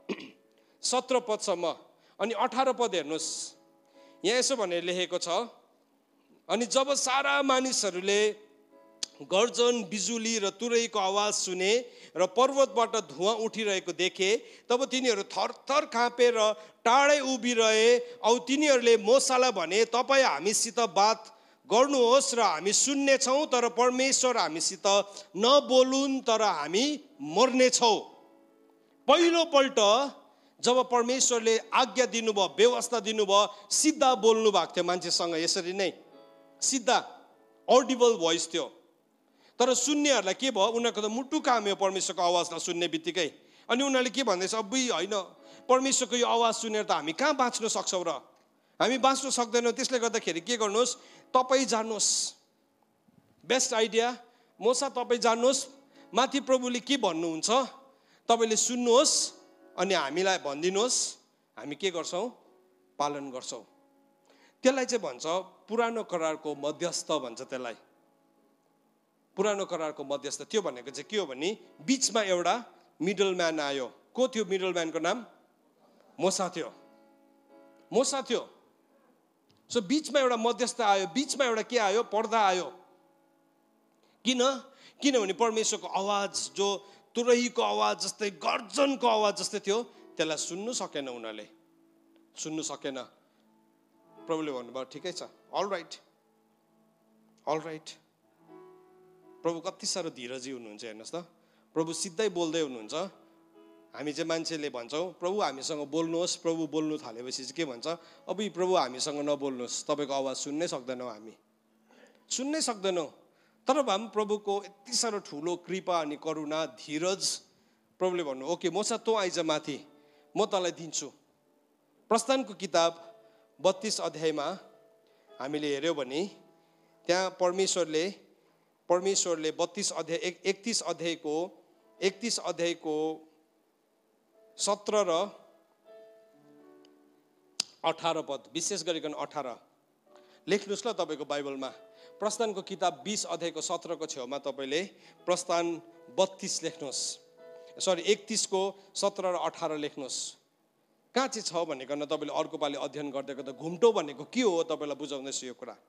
सत्र पदसम्म अनि अठार पद हेर्नुहोस्। यहाँ यसो भनेर लेखेको छ, अनि जब सारा मानिसहरूले गर्जन बिजुली र तुरैको आवाज सुने र पर्वतबाट धुवाँ उठिरहेको देखे, तब तिनीहरू थरथर काँपेर टाढै उभिरहे। औ तिनीहरूले मोसालाई भने, तपाईँ हामीसित बात गर्नुहोस् र हामी सुन्नेछौँ, तर परमेश्वर हामीसित नबोलुन्, तर हामी मर्नेछौँ। पहिलोपल्ट जब परमेश्वरले आज्ञा दिनुभयो, व्यवस्था दिनुभयो, सिधा बोल्नु भएको थियो मान्छेसँग, यसरी नै सिधा अडिबल भोइस थियो। तर सुन्नेहरूलाई के भयो, उनीहरूको त मुटु काम्यो परमेश्वरको आवाजलाई सुन्ने बित्तिकै। अनि उनीहरूले के भन्दैछ, अबुई होइन, परमेश्वरको यो आवाज सुनेर त हामी कहाँ बाँच्न सक्छौँ र, हामी बाँच्न सक्दैनौँ। त्यसले गर्दाखेरि के गर्नुहोस्, तपाईँ जानुहोस्, बेस्ट आइडिया मोसा तपाईँ जानुहोस्, माथि प्रभुले के भन्नुहुन्छ तपाईँले सुन्नुहोस्, अनि हामीलाई भनिदिनुहोस्, हामी के गर्छौँ, पालन गर्छौँ। त्यसलाई चाहिँ भन्छ पुरानो करारको मध्यस्थ भन्छ त्यसलाई, पुरानो करारको मध्यस्थ। त्यो भनेको चाहिँ के हो भने बिचमा एउटा मिडल म्यान आयो। को थियो मिडल म्यानको नाम? मोसा थियो, मोसा थियो। सो बिचमा एउटा मध्यस्थ आयो, बिचमा एउटा के आयो, पर्दा आयो। किन? किनभने परमेश्वरको आवाज जो तुरहीको आवाज जस्तै, गर्जनको आवाज जस्तै थियो, त्यसलाई सुन्नु सकेन, उनीहरूले सुन्नु सकेन। प्रभुले भन्नुभयो ठिकै छ, अल राइट अल राइट। प्रभु कति साह्रो धीरजी हुनुहुन्छ हेर्नुहोस् त। प्रभु सिधै बोल्दै हुनुहुन्छ। हामी चाहिँ मान्छेले भन्छौँ प्रभु हामीसँग बोल्नुहोस्, प्रभु बोल्नु थालेपछि चाहिँ के भन्छ, अब प्रभु हामीसँग नबोल्नुहोस्, तपाईँको आवाज सुन्नै सक्दैनौँ, हामी सुन्नै सक्दैनौँ। तर भए पनि प्रभुको यति साह्रो ठुलो कृपा अनि करुणा, धीरज, प्रभुले भन्नु ओके मोसा तँ आइज माथि, म तँलाई दिन्छु। प्रस्थानको किताब बत्तीस अध्यायमा हामीले हेऱ्यौँ भने त्यहाँ परमेश्वरले परमेश्वरले बत्तीस अध्याय एक एकतिस अध्यायको एकतिस अध्यायको सत्र र अठार पद, विशेष गरिकन अठार लेख्नुहोस् ल तपाईँको बाइबलमा। प्रस्थानको किताब बिस अध्यायको सत्रको छेउमा तपाईँले प्रस्थान बत्तीस लेख्नुहोस्, सरी एकतिसको सत्र र अठार लेख्नुहोस्। कहाँ चाहिँ छ भनेकन तपाईँले अर्को पालि अध्ययन गर्दैको त घुम्टो भनेको के हो तपाईँलाई बुझाउँदैछु यो कुरा।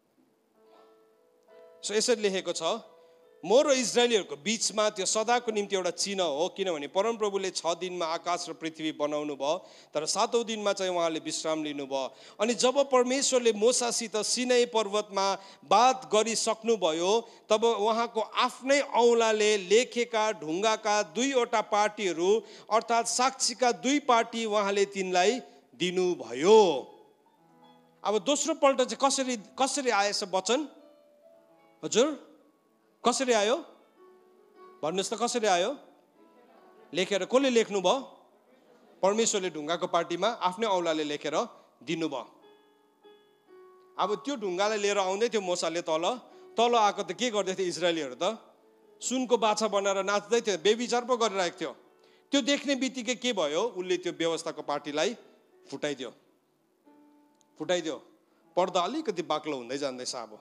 सो यसरी लेखेको छ, म र इजरायलीहरूको बिचमा त्यो सदाको निम्ति एउटा चिन्ह हो, किनभने परमप्रभुले छ दिनमा आकाश र पृथ्वी बनाउनु भयो, तर सातौँ दिनमा चाहिँ उहाँले विश्राम लिनुभयो। अनि जब परमेश्वरले मोसासित सिनै पर्वतमा बात गरिसक्नुभयो, तब उहाँको आफ्नै औँलाले लेखेका ढुङ्गाका दुईवटा पार्टीहरू अर्थात् साक्षीका दुई पार्टी उहाँले तिनलाई दिनुभयो। अब दोस्रो पल्ट चाहिँ कसरी कसरी आएछ वचन? हजुर कसरी आयो भन्नुहोस् त, कसरी आयो? लेखेर। कसले लेख्नुभयो? परमेश्वरले ढुङ्गाको पार्टीमा आफ्नै औँलाले लेखेर दिनुभयो। अब त्यो ढुङ्गालाई लिएर आउँदै थियो मोसाले, तल तल आएको त के गर्दै थियो इजरायलीहरू त सुनको बाछा बनाएर नाच्दै थियो, बेविचार पो गरिरहेको थियो। त्यो देख्ने बित्तिकै के भयो, उसले त्यो व्यवस्थाको पार्टीलाई फुटाइदियो फुटाइदियो पर्दा अलिकति बाक्लो हुँदै जाँदैछ। अब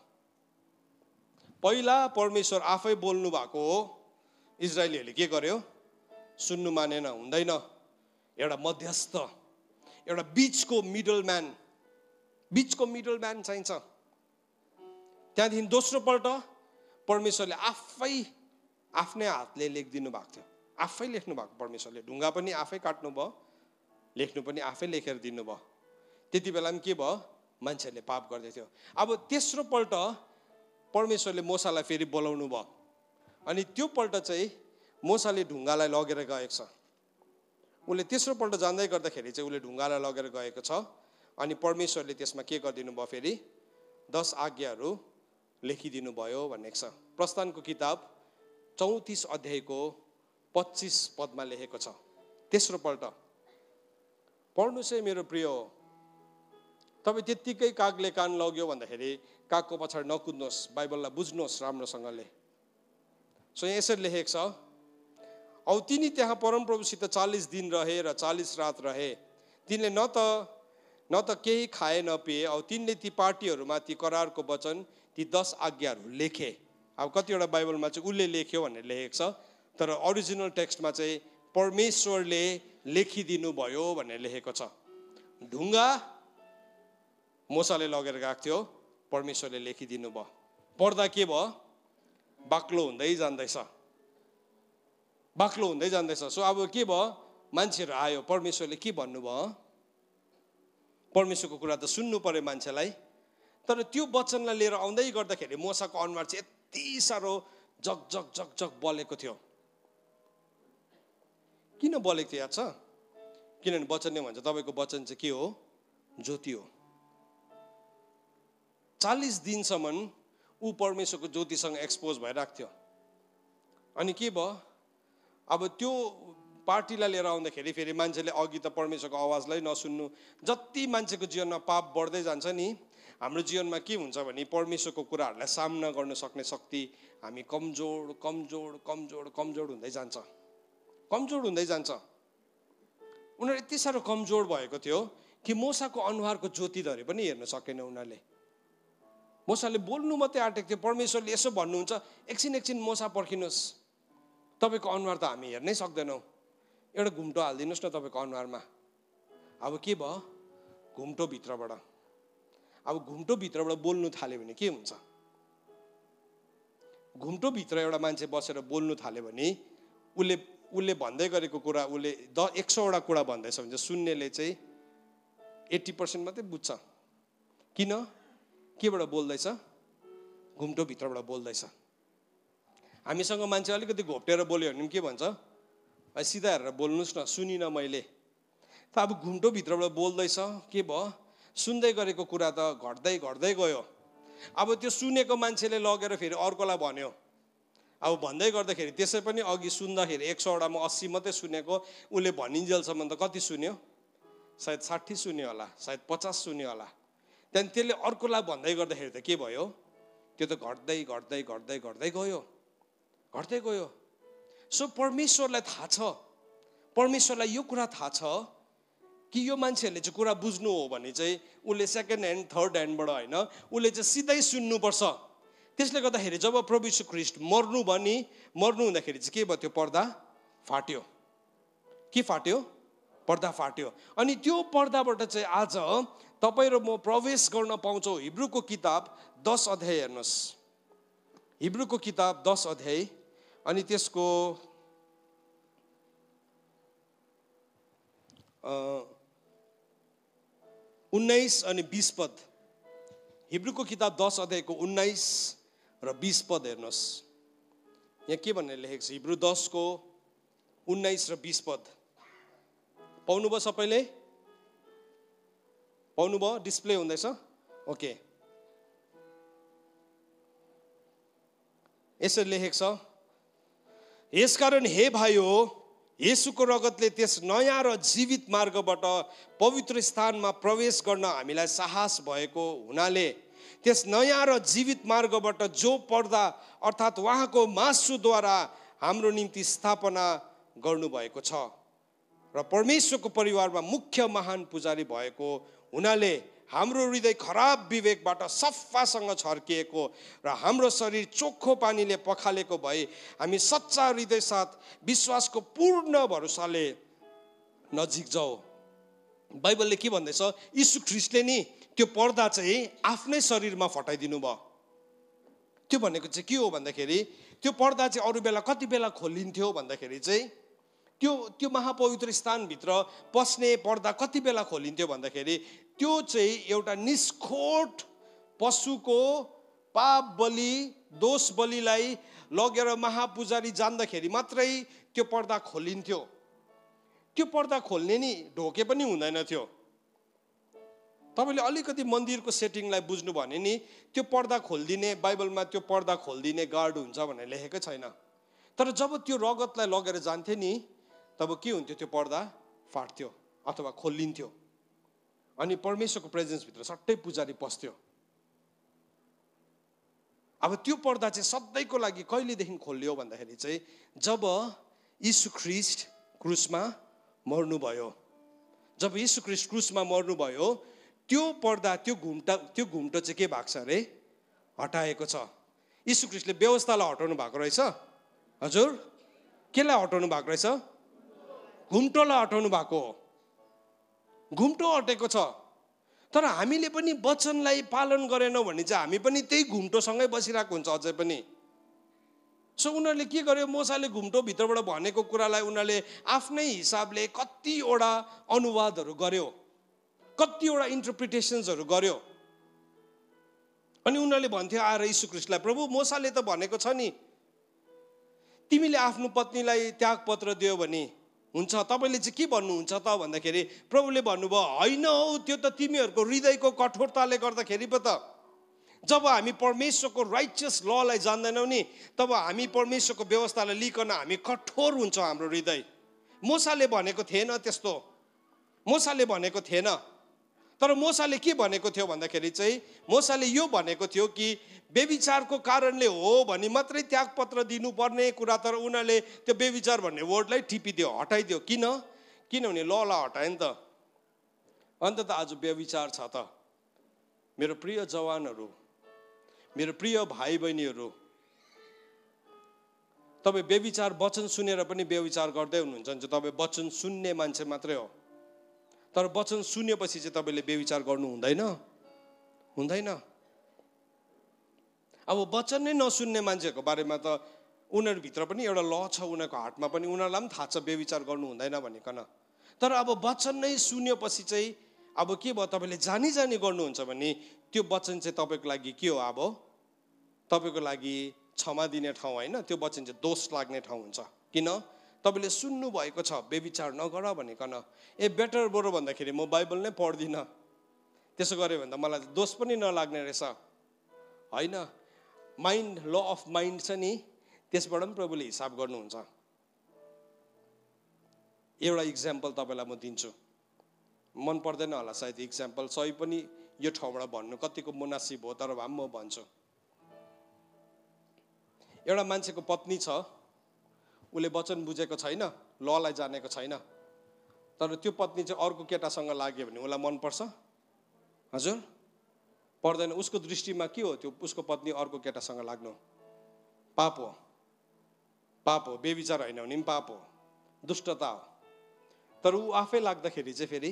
पहिला परमेश्वर आफै बोल्नु भएको हो, इजरायलीहरूले के गर्यो, सुन्नु मानेन। हुँदैन, एउटा मध्यस्थ, एउटा बिचको मिडल म्यान, बिचको मिडल म्यान चाहिन्छ। त्यहाँदेखि दोस्रो पल्ट परमेश्वरले आफै आफ्नै हातले लेखिदिनु भएको थियो, आफै लेख्नु भएको परमेश्वरले। ढुङ्गा पनि आफै काट्नु भयो, लेख्नु पनि आफै लेखेर दिनुभयो। त्यति बेला पनि के भयो, मान्छेहरूले पाप गर्दै थियो। अब तेस्रो पल्ट परमेश्वरले मोसालाई फेरि बोलाउनु भयो, अनि त्यो पल्ट चाहिँ मोसाले ढुङ्गालाई लगेर गएको छ। उसले तेस्रो पल्ट जाँदै गर्दाखेरि चाहिँ उसले ढुङ्गालाई लगेर गएको छ। अनि परमेश्वरले त्यसमा के गरिदिनु भयो, फेरि दस आज्ञाहरू लेखिदिनु भयो भनेको छ। प्रस्थानको किताब चौतिस अध्यायको पच्चिस पदमा लेखेको छ। तेस्रो पल्ट पढ्नु चाहिँ मेरो प्रिय हो। तपाईँ त्यत्तिकै कागले कान लग्यो भन्दाखेरि कागको पछाडि नकुद्नुहोस्, बाइबललाई बुझ्नुहोस् राम्रोसँगले। सो यहाँ यसरी लेखेको छ, औ तिनी त्यहाँ परमप्रभुसित चालिस दिन रहे र चालिस रात रहे। तिनले न त न त केही खाए न पिए। अब तिनले ती पार्टीहरूमा ती करारको वचन ती दस आज्ञाहरू लेखे। अब कतिवटा बाइबलमा चाहिँ उसले लेख्यो भनेर लेखेको छ, तर ओरिजिनल टेक्स्टमा चाहिँ परमेश्वरले लेखिदिनु भयो भनेर लेखेको छ। ढुङ्गा मोसाले लगेर गएको थियो, परमेश्वरले लेखिदिनु भयो। पर्दा के भयो? बाक्लो हुँदै जाँदैछ, बाक्लो हुँदै जाँदैछ। सो अब के भयो? मान्छेहरू आयो, परमेश्वरले के भन्नुभयो? परमेश्वरको कुरा त सुन्नु पर्यो मान्छेलाई। तर त्यो वचनलाई लिएर आउँदै गर्दाखेरि मोसाको अनुहार चाहिँ यति साह्रो जग जग जग जग बलेको थियो। किन बलेको थियो याद छ? किनभने वचनले भन्छ तपाईँको वचन चाहिँ के हो? ज्योति हो। चालिस दिनसम्म ऊ परमेश्वरको ज्योतिसँग एक्सपोज भइरहेको थियो। अनि के भयो? अब त्यो पार्टीलाई लिएर आउँदाखेरि फेरि मान्छेले अघि त परमेश्वरको आवाजलाई नसुन्नु। जति मान्छेको जीवनमा पाप बढ्दै जान्छ नि, हाम्रो जीवनमा के हुन्छ भने परमेश्वरको कुराहरूलाई सामना गर्न सक्ने शक्ति हामी कमजोर कमजोर कमजोर कमजोर हुँदै जान्छ, कमजोर हुँदै जान्छ। उनीहरू यति साह्रो कमजोर भएको थियो कि मोसाको अनुहारको ज्योति धरि पनि हेर्न सकेन उनीहरूले। मोसाले बोल्नु मात्रै आँटेको थियो, परमेश्वरले यसो भन्नुहुन्छ, एकछिन एकछिन मोसा पर्खिनुहोस्, तपाईँको अनुहार त हामी हेर्नै सक्दैनौँ, एउटा घुम्टो हालिदिनुहोस् न तपाईँको अनुहारमा। अब के भयो? घुम्टो भित्रबाट, अब घुम्टो भित्रबाट बोल्नु थाल्यो भने के हुन्छ? घुम्टो भित्र एउटा मान्छे बसेर बोल्नु थाल्यो भने उसले उसले भन्दै गरेको कुरा उसले द एक सौवटा कुरा भन्दैछ भने चाहिँ सुन्नेले चाहिँ एट्टी पर्सेन्ट मात्रै बुझ्छ। किन? केबाट बोल्दैछ? घुम्टो भित्रबाट बोल्दैछ। हामीसँग मान्छे अलिकति घोप्टेर बोल्यो भने के भन्छ? सिधा हेरेर बोल्नुहोस् न, सुनिनँ मैले। त अब घुम्टो भित्रबाट बोल्दैछ, के भयो? सुन्दै गरेको कुरा त घट्दै घट्दै गयो। अब त्यो सुनेको मान्छेले लगेर फेरि अर्कोलाई भन्यो। अब भन्दै गर्दाखेरि त्यसै पनि अघि सुन्दाखेरि एक सौवटामा अस्सी मात्रै सुनेको, उसले भनिन्जेलसम्म त कति सुन्यो? सायद साठी सुन्यो होला, सायद पचास सुन्यो होला। त्यहाँदेखि त्यसले अर्कोलाई भन्दै गर्दाखेरि त के भयो? त्यो त घट्दै घट्दै घट्दै घट्दै गयो, घट्दै गयो। सो परमेश्वरलाई थाहा छ, परमेश्वरलाई यो कुरा थाहा छ कि यो मान्छेहरूले चाहिँ कुरा बुझ्नु हो भने चाहिँ उसले सेकेन्ड ह्यान्ड थर्ड ह्यान्डबाट होइन, उसले चाहिँ सिधै सुन्नुपर्छ। त्यसले गर्दाखेरि जब प्रभु यीशु ख्रीष्ट मर्नु भनी मर्नु हुँदाखेरि चाहिँ के भयो? त्यो पर्दा फाट्यो। के फाट्यो? पर्दा फाट्यो। अनि त्यो पर्दाबाट चाहिँ आज तपाईँ र म प्रवेश गर्न पाउँछौँ हिब्रूको किताब दस अध्याय हेर्नुहोस्। हिब्रूको किताब दस अध्याय अनि त्यसको उन्नाइस अनि बिस पद। हिब्रूको किताब दस अध्यायको उन्नाइस र बिस पद हेर्नुहोस्। यहाँ के भनेर लेखेको छ? हिब्रू दसको उन्नाइस र बिस पद पाउनुभयो सबैले? पाउनुभयो? डिस्प्ले हुँदैछ? ओके। यसरी लेखेको छ, यसकारण हे भाइ हो, येशूको रगतले त्यस नयाँ र जीवित मार्गबाट पवित्र स्थानमा प्रवेश गर्न हामीलाई साहस भएको हुनाले त्यस नयाँ र जीवित मार्गबाट जो पर्दा अर्थात् उहाँको मासुद्वारा हाम्रो निम्ति स्थापना गर्नुभएको छ र परमेश्वरको परिवारमा मुख्य महान पुजारी भएको हुनाले हाम्रो हृदय खराब विवेकबाट सफासँग छर्किएको र हाम्रो शरीर चोखो पानीले पखालेको भए हामी सच्चा हृदय साथ विश्वासको पूर्ण भरोसाले नजिक जाऊ। बाइबलले के भन्दैछ? यीशु ख्रीष्टले नि त्यो पर्दा चाहिँ आफ्नै शरीरमा फटाइदिनु भयो। त्यो भनेको चाहिँ के हो भन्दाखेरि त्यो पर्दा चाहिँ अरू बेला कति बेला खोलिन्थ्यो भन्दाखेरि चाहिँ त्यो त्यो महापवित्र स्थानभित्र पस्ने पर्दा कति बेला खोलिन्थ्यो भन्दाखेरि त्यो चाहिँ एउटा निष्खोट पशुको पाप बलि दोष बलिलाई लगेर महापुजारी जान्दाखेरि मात्रै त्यो पर्दा खोलिन्थ्यो। त्यो पर्दा खोल्ने नि ढोके पनि हुँदैन थियो। तपाईँले अलिकति मन्दिरको सेटिङलाई बुझ्नु भने नि त्यो पर्दा खोलिदिने बाइबलमा त्यो पर्दा खोलिदिने गार्ड हुन्छ भनेर लेखेकै छैन। तर जब त्यो रगतलाई लगेर जान्थे नि तब के हुन्थ्यो? त्यो पर्दा फाट्थ्यो अथवा खोलिन्थ्यो अनि परमेश्वरको प्रेजेन्सभित्र सट्टै पुजारी पस्थ्यो। अब त्यो पर्दा चाहिँ सधैँको लागि कहिलेदेखि खोलियो भन्दाखेरि चाहिँ जब यीशु ख्रीष्ट क्रुसमा मर्नुभयो। जब यीशु ख्रीष्ट क्रुसमा मर्नुभयो त्यो पर्दा त्यो घुम्टा त्यो घुम्टो चाहिँ के भएको छ अरे हटाएको छ। यीशु ख्रीष्टले व्यवस्थालाई हटाउनु भएको रहेछ। हजुर केलाई हटाउनु भएको रहेछ? घुम्टोलाई हटाउनु भएको हो। घुम्टो हटेको छ। तर हामीले पनि वचनलाई पालन गरेनौँ भने चाहिँ हामी पनि त्यही घुम्टोसँगै बसिरहेको हुन्छ अझै पनि। सो उनीहरूले के गर्यो, मोसाले घुम्टो भित्रबाट भनेको कुरालाई उनीहरूले आफ्नै हिसाबले कतिवटा अनुवादहरू गर्यो, कतिवटा इन्टरप्रिटेसन्सहरू गर्यो। अनि उनीहरूले भन्थ्यो आएर यीशु ख्रीष्टलाई, प्रभु मोसाले त भनेको छ नि तिमीले आफ्नो पत्नीलाई त्यागपत्र दियो भने हुन्छ, तपाईँले चाहिँ के भन्नुहुन्छ त भन्दाखेरि प्रभुले भन्नुभयो होइन हौ, त्यो त तिमीहरूको हृदयको कठोरताले गर्दाखेरि पो त। जब हामी परमेश्वरको राइचियस ललाई जान्दैनौँ नि, तब हामी परमेश्वरको व्यवस्थालाई लिकन हामी कठोर हुन्छ हाम्रो हृदय। मोसाले भनेको थिएन त्यस्तो, मोसाले भनेको थिएन। तर मोसाले के भनेको थियो भन्दाखेरि चाहिँ मोसाले यो भनेको थियो कि व्यभिचारको कारणले हो भने मात्रै त्यागपत्र दिनुपर्ने कुरा। तर उनीहरूले त्यो व्यभिचार भन्ने वर्डलाई टिपिदियो, हटाइदियो। किन? किनभने ललाई हटायो नि त। अन्त त आज व्यभिचार छ त। मेरो प्रिय जवानहरू, मेरो प्रिय भाइ बहिनीहरू, तपाईँ व्यभिचार वचन सुनेर पनि व्यभिचार गर्दै हुनुहुन्छ भने चाहिँ तपाईँ वचन सुन्ने मान्छे मात्रै हो। तर वचन सुनेपछि चाहिँ तपाईँले व्यभिचार गर्नु हुँदैन, हुँदैन। अब वचन नै नसुन्ने मान्छेहरूको बारेमा त उनीहरूभित्र पनि एउटा ल छ, उनीहरूको हार्टमा पनि, उनीहरूलाई पनि थाहा छ व्यभिचार गर्नु हुँदैन भनिकन। तर अब वचन नै सुनेपछि चाहिँ अब के भयो, तपाईँले जानी जानी गर्नुहुन्छ भने त्यो वचन चाहिँ तपाईँको लागि के हो, अब तपाईँको लागि क्षमा दिने ठाउँ होइन, त्यो वचन चाहिँ दोष लाग्ने ठाउँ हुन्छ। किन? तपाईँले सुन्नुभएको छ व्यभिचार नगर भनिकन। ए बेटर बरु भन्दाखेरि म बाइबल नै पढ्दिनँ, त्यसो गऱ्यो भने त मलाई दोष पनि नलाग्ने रहेछ होइन। माइन्ड, ल अफ माइन्ड छ नि, त्यसबाट पनि प्रभुले हिसाब गर्नुहुन्छ। एउटा इक्जाम्पल तपाईँलाई म दिन्छु, मन पर्दैन होला सायद इक्जाम्पल, सही पनि यो ठाउँबाट भन्नु कतिको मुनासिब हो, तर भए पनि म भन्छु। एउटा मान्छेको पत्नी छ, उसले वचन बुझेको छैन, ललाई जानेको छैन। तर त्यो पत्नी चाहिँ अर्को केटासँग लाग्यो भने उसलाई मनपर्छ? हजुर पर्दैन। उसको दृष्टिमा के हो, त्यो उसको पत्नी अर्को केटासँग लाग्नु पाप हो, पाप हो। व्यभिचार होइन भने पनि पाप हो, दुष्टता हो। तर ऊ आफै लाग्दाखेरि चाहिँ फेरि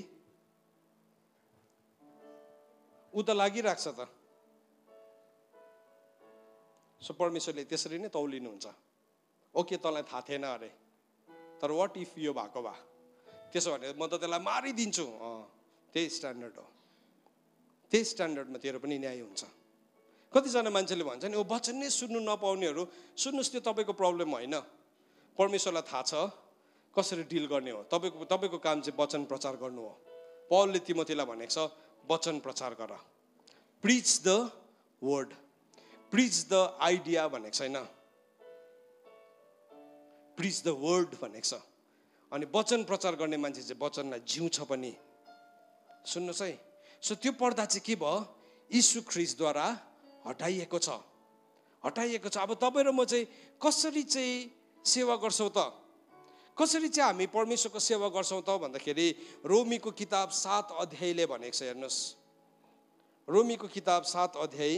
ऊ त लागिरहेको छ त। सो परमेश्वरले त्यसरी नै तौलिनुहुन्छ। ओके तँलाई थाहा थिएन अरे, तर वाट इफ यो भएको भए, त्यसो भने म त त्यसलाई मारिदिन्छु। अँ त्यही स्ट्यान्डर्ड हो, त्यही स्ट्यान्डर्डमा तेरो पनि न्याय हुन्छ। कतिजना मान्छेले भन्छ नि ओ वचन नै सुन्नु नपाउनेहरू, सुन्नुहोस् त्यो तपाईँको प्रब्लम होइन, परमेश्वरलाई थाहा छ कसरी डिल गर्ने हो। तपाईँको तपाईँको काम चाहिँ वचन प्रचार गर्नु हो। पौलले तिमोथीलाई भनेको छ वचन प्रचार गर, preach the word, preach the idea भनेको छैन, प्रिच द वर्ड भनेको छ। अनि वचन प्रचार गर्ने मान्छे चाहिँ वचनलाई जिउँछ पनि। सुन्नुहोस् है। सो त्यो पर्दा चाहिँ के भयो, यीशु ख्रीष्टद्वारा हटाइएको छ, हटाइएको छ। अब तपाईँ र म चाहिँ कसरी चाहिँ सेवा गर्छौँ त, कसरी चाहिँ हामी परमेश्वरको सेवा गर्छौँ त भन्दाखेरि रोमीको किताब सात अध्यायले भनेको छ। हेर्नुहोस्, रोमीको किताब सात अध्याय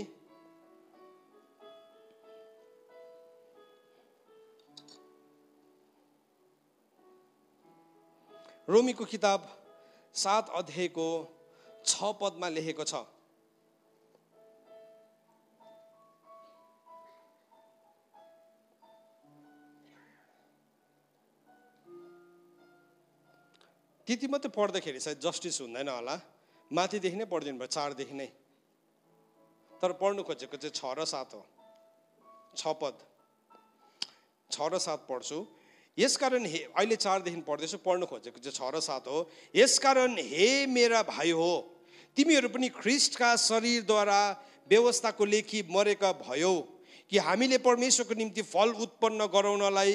रोमीको किताब सात अध्यायको छ पदमा लेखेको छ, त्यति मात्रै पढ्दाखेरि सायद जस्टिस हुँदैन होला, माथिदेखि नै पढिदिनु भयो, चारदेखि नै। तर पढ्नु खोजेको चाहिँ छ र सात हो। छ पद, छ र सात पढ्छु। यसकारण हे, अहिले चारदेखि पढ्दैछु, पढ्नु खोजेको चाहिँ छ र सात हो। यसकारण हे मेरा भाइ हो, तिमीहरू पनि ख्रीष्टका शरीरद्वारा व्यवस्थाको लेखी मरेका भयो कि हामीले परमेश्वरको निम्ति फल उत्पन्न गराउनलाई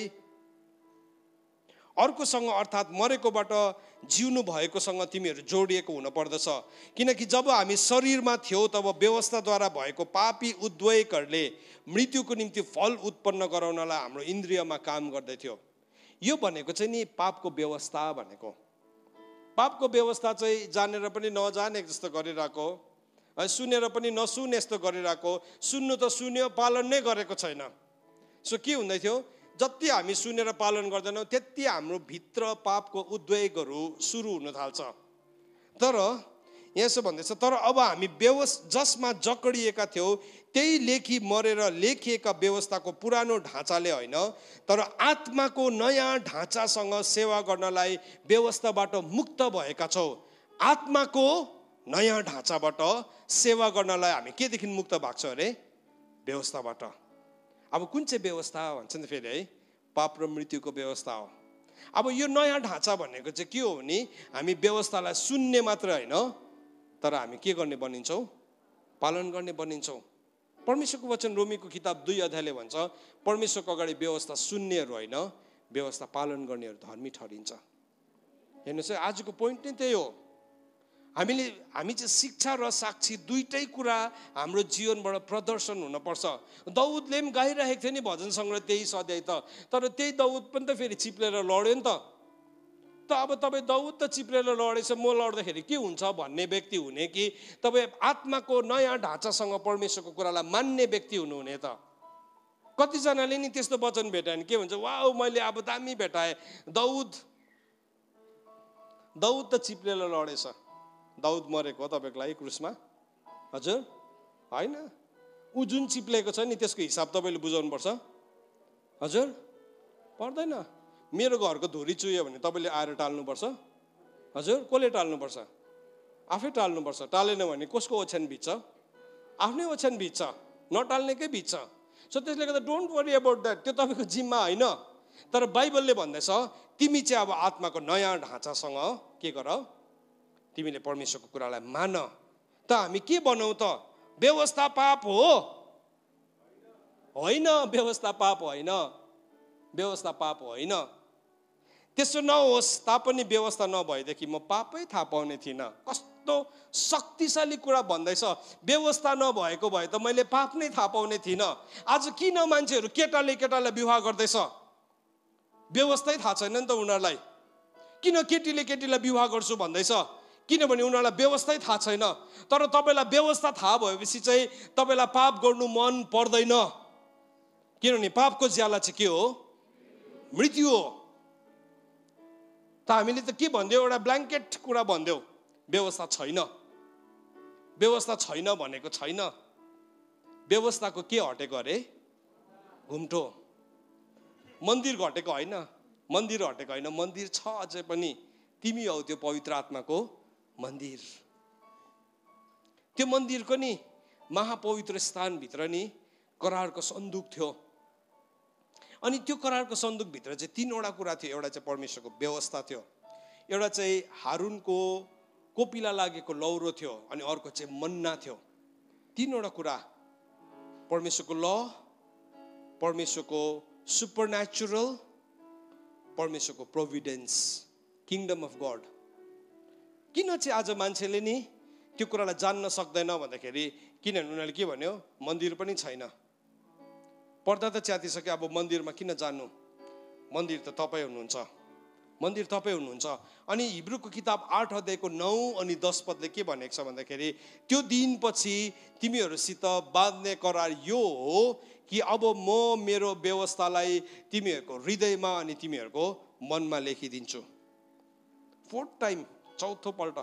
अर्कोसँग अर्थात् मरेकोबाट जिउनु भएकोसँग तिमीहरू जोडिएको हुन पर्दछ। किनकि जब हामी शरीरमा थियौँ तब व्यवस्थाद्वारा भएको पापी उद्वेगहरूले मृत्युको निम्ति फल उत्पन्न गराउनलाई हाम्रो इन्द्रियमा काम गर्दै थियो। यो भनेको चाहिँ नि पापको व्यवस्था भनेको, पापको व्यवस्था चाहिँ जानेर पनि नजाने जस्तो गरिरहेको, सुनेर पनि नसुने जस्तो गरिरहेको, सुन्नु त सुन्यो पालन नै गरेको छैन। सो के हुँदै थियो, जति हामी सुनेर पालन गर्दैनौँ त्यति हाम्रो भित्र पापको उद्वेगहरू सुरु हुन थाल्छ। तर यसो भन्दैछ, तर अब हामी व्यवस्था जसमा जकडिएका थियौँ त्यही लेखी मरेर लेखिएका व्यवस्थाको पुरानो ढाँचाले होइन, तर आत्माको नयाँ ढाँचासँग सेवा गर्नलाई व्यवस्थाबाट मुक्त भएका छौँ। आत्माको नयाँ ढाँचाबाट सेवा गर्नलाई हामी केदेखि मुक्त भएको छौँ अरे? व्यवस्थाबाट। अब कुन चाहिँ व्यवस्था भन्छ नि फेरि है? पाप र मृत्युको व्यवस्था हो। अब यो नयाँ ढाँचा भनेको चाहिँ के हो भने हामी व्यवस्थालाई सुन्ने मात्र होइन, तर हामी के गर्ने बनिन्छौँ? पालन गर्ने बनिन्छौँ। परमेश्वरको वचन रोमीको किताब दुई अध्यायले भन्छ, परमेश्वरको अगाडि व्यवस्था सुन्नेहरू होइन, व्यवस्था पालन गर्नेहरू धर्मी ठहरिन्छ। हेर्नुहोस् है, आजको पोइन्ट नै त्यही हो। हामीले हामी चाहिँ शिक्षा र साक्षी दुईटै कुरा हाम्रो जीवनबाट प्रदर्शन हुनपर्छ। दाउदले पनि गाइरहेको थियो नि भजन सङ्ग्रह त्यही सधैँ त, तर त्यही दाउद पनि त फेरि चिप्लेर लड्यो नि त। त अब तपाईँ दाउद त चिप्लेर लडेछ, म लड्दाखेरि के हुन्छ भन्ने व्यक्ति हुने कि तपाईँ आत्माको नयाँ ढाँचासँग परमेश्वरको कुरालाई मान्ने व्यक्ति हुनुहुने त? कतिजनाले नि त्यस्तो वचन भेटायो भने के हुन्छ, वाउ मैले अब दामी भेटाएँ, दाउद दाउद त चिप्लेर लडेछ। दाउद मरेको हो तपाईँको लागि क्रुसमा? हजुर होइन, ऊ जुन चिप्लेको छ नि त्यसको हिसाब तपाईँले बुझाउनुपर्छ। हजुर पर्दैन। मेरो घरको धुरी चुह्यो भने तपाईँले आएर टाल्नुपर्छ? हजुर कसले टाल्नुपर्छ? आफै टाल्नुपर्छ। टालेन भने कसको ओछ्यान भिज्छ? आफ्नै ओछ्यान भिज्छ, नटाल्नेकै भिज्छ। सो त्यसले गर्दा डोन्ट वरी अबाउट द्याट, त्यो तपाईँको जिम्मा होइन। तर बाइबलले भन्दैछ तिमी चाहिँ अब आत्माको नयाँ ढाँचासँग के गर, तिमीले परमेश्वरको कुरालाई मान। त हामी के बनाऊ त? व्यवस्था पाप हो? होइन, व्यवस्था पाप होइन, व्यवस्था पाप होइन। त्यसो नहोस् तापनि व्यवस्था नभएदेखि म पापै थाहा पाउने थिइनँ। कस्तो शक्तिशाली कुरा भन्दैछ, व्यवस्था नभएको भए त मैले पाप नै थाहा पाउने थिइनँ। आज किन मान्छेहरू केटाले केटालाई विवाह गर्दैछ? व्यवस्थै थाहा छैन नि त उनीहरूलाई। किन केटीले केटीलाई विवाह गर्छु भन्दैछ? किनभने उनीहरूलाई व्यवस्थै थाहा छैन। तर तपाईँलाई व्यवस्था थाहा भएपछि चाहिँ तपाईँलाई पाप गर्नु मन पर्दैन, किनभने पापको ज्याला चाहिँ के हो? मृत्यु हो। त हामीले त के भन्दियो, एउटा ब्ल्याङ्केट कुरा भन्दियो, व्यवस्था छैन। व्यवस्था छैन भनेको छैन, व्यवस्थाको के हटेको अरे? घुम्टो। मन्दिर घटेको होइन, मन्दिर हटेको होइन, मन्दिर छ अझै पनि। तिमी हौ त्यो पवित्र आत्माको मन्दिर। त्यो मन्दिरको नि महापवित्र स्थानभित्र नि करारको सन्दुक थियो। अनि त्यो करारको सन्दुकभित्र चाहिँ तीनवटा कुरा थियो। एउटा चाहिँ परमेश्वरको व्यवस्था थियो, एउटा चाहिँ हारुनको कोपिला लागेको लौरो थियो, अनि अर्को चाहिँ मन्ना थियो। तीनवटा कुरा, परमेश्वरको ल, परमेश्वरको सुपरन्याचुरल, परमेश्वरको प्रोभिडेन्स, किङडम अफ गड। किन चाहिँ आज मान्छेले नि त्यो कुरालाई जान्न सक्दैन भन्दाखेरि, किनभने उनीहरूले के भन्यो, मन्दिर पनि छैन, पर्दा त च्यातिसक्यो, अब मन्दिरमा किन जानु? मन्दिर त तपाईँ हुनुहुन्छ, मन्दिर तपाईँ हुनुहुन्छ। अनि हिब्रूको किताब आठ अध्यायको नौ अनि दस पदले के भनेको छ भन्दाखेरि, त्यो दिनपछि तिमीहरूसित बाँध्ने करार यो हो कि अब म मेरो व्यवस्थालाई तिमीहरूको हृदयमा अनि तिमीहरूको मनमा लेखिदिन्छु। फोर्थ टाइम, चौथो पल्ट।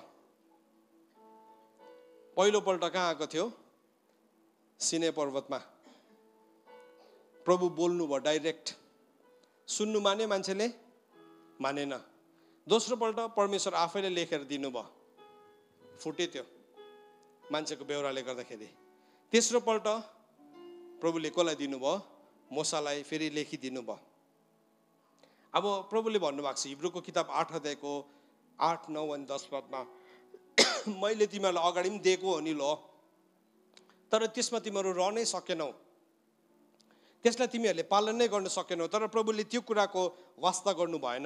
पहिलोपल्ट कहाँ आएको थियो? सिने पर्वतमा प्रभु बोल्नु भयो डाइरेक्ट। सुन्नु माने मान्छेले? मानेन। दोस्रो पल्ट परमेश्वर आफैले लेखेर दिनुभयो, फुटे त्यो मान्छेको बेहोराले गर्दाखेरि। तेस्रो पल्ट प्रभुले कसलाई दिनुभयो? मोसालाई फेरि लेखिदिनु भयो। अब प्रभुले भन्नुभएको छ हिब्रूको किताब आठ अध्यायको आठ नौ अनि दस पदमा, मैले तिमीहरूलाई अगाडि पनि दिएको हो नि ल, तर त्यसमा तिमीहरू रहनै सकेनौ, त्यसलाई तिमीहरूले पालन नै गर्न सकेनौ। तर प्रभुले त्यो कुराको वास्ता गर्नु भएन।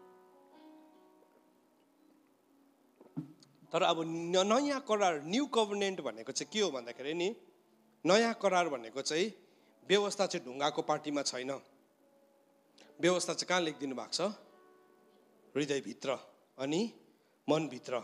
तर अब नयाँ करार, न्यू कभनेन्ट भनेको चाहिँ के हो भन्दाखेरि नि, नयाँ करार भनेको चाहिँ व्यवस्था चाहिँ ढुङ्गाको पाटीमा छैन। व्यवस्था चाहिँ कहाँ लेखिदिनु भएको छ? हृदयभित्र अनि मनभित्र।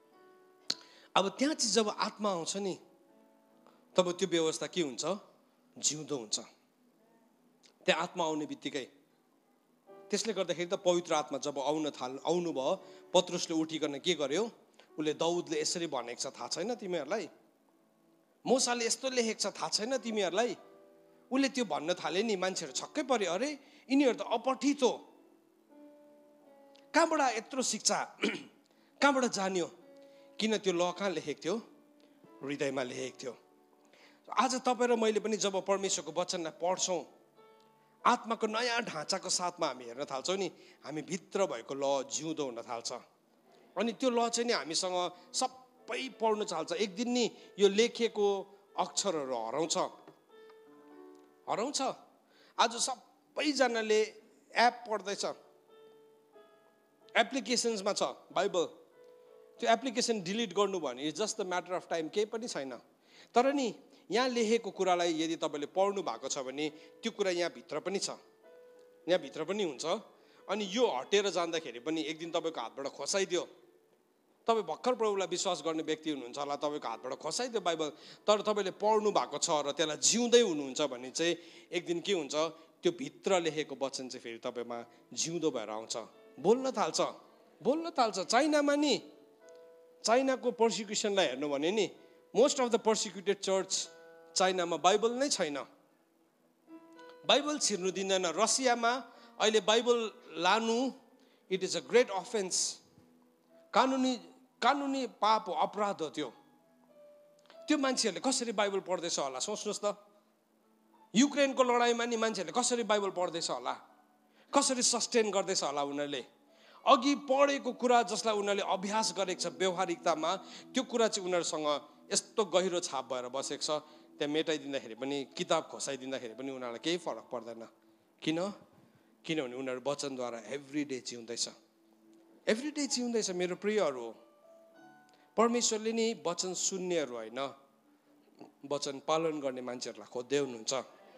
अब त्यहाँ चाहिँ जब आत्मा आउँछ नि तब त्यो व्यवस्था के हुन्छ? जिउँदो हुन्छ। त्यहाँ आत्मा आउने बित्तिकै त्यसले गर्दाखेरि त पवित्र आत्मा जब आउन थाल आउनुभयो, पत्रुसले उठिकन के गर्यो? उसले दाउदले यसरी भनेको छ थाहा छैन तिमीहरूलाई? मोसाले यस्तो लेखेको छ थाहा छैन तिमीहरूलाई? उसले त्यो भन्न थाले नि, मान्छेहरू छक्कै पर्यो, अरे यिनीहरू त अपठित हो, कहाँबाट यत्रो शिक्षा कहाँबाट जान्यो? किन त्यो ल कहाँ लेखेको थियो? हृदयमा लेखेको थियो। आज तपाईँ र मैले पनि जब परमेश्वरको वचनलाई पढ्छौँ, आत्माको नयाँ ढाँचाको साथमा हामी हेर्न थाल्छौँ नि, हामी भित्र भएको ल जिउँदो हुन थाल्छ। अनि त्यो ल चाहिँ नि हामीसँग सबै पढ्नु चाल्छ। एक दिन नि यो लेखेको अक्षरहरू हराउँछ हराउँछ आज सबैजनाले एप पढ्दैछ, एप्लिकेसन्समा छ बाइबल। त्यो एप्लिकेसन डिलिट गर्नु भने it's just the matter of time, केही पनि छैन। तर नि यहाँ लेखेको कुरालाई यदि तपाईँले पढ्नु भएको छ भने त्यो कुरा यहाँभित्र पनि छ, यहाँभित्र पनि हुन्छ। अनि यो हटेर जाँदाखेरि पनि एक दिन तपाईँको हातबाट खसाइदियो, तपाईँ भर्खर प्रभुलाई विश्वास गर्ने व्यक्ति हुनुहुन्छ होला, तपाईँको हातबाट खसाइदियो बाइबल, तर तपाईँले पढ्नु भएको छ र त्यसलाई जिउँदै हुनुहुन्छ भने चाहिँ एक दिन के हुन्छ? त्यो भित्र लेखेको वचन चाहिँ फेरि तपाईँमा जिउँदो भएर आउँछ, बोल्न थाल्छ बोल्न थाल्छ चाइनामा नि, चाइनाको पर्सिक्युसनलाई हेर्नु भने नि most of the persecuted church चाइनामा बाइबल नै छैन, बाइबल छिर्नु दिँदैन। रसियामा अहिले बाइबल लानु it is a great offence, कानुनी कानुनी पाप हो, अपराध हो त्यो। त्यो मान्छेहरूले कसरी बाइबल पढ्दैछ होला सोच्नुहोस् त। युक्रेनको लडाइँमा नि मान्छेहरूले कसरी बाइबल पढ्दैछ होला, कसरी सस्टेन गर्दैछ होला उनीहरूले। अघि पढेको कुरा जसलाई उनीहरूले अभ्यास गरेको छ व्यवहारिकतामा, त्यो कुरा चाहिँ उनीहरूसँग यस्तो गहिरो छाप भएर बसेको छ, त्यहाँ मेटाइदिँदाखेरि पनि, किताब खोसाइदिँदाखेरि पनि उनीहरूलाई केही फरक पर्दैन। किन? किनभने उनीहरू वचनद्वारा एभ्री डे जिउँदैछ, एभ्री डे जिउँदैछ। मेरो प्रियहरू, परमेश्वरले नि वचन सुन्नेहरू होइन, वचन पालन गर्ने मान्छेहरूलाई खोज्दै हुनुहुन्छ।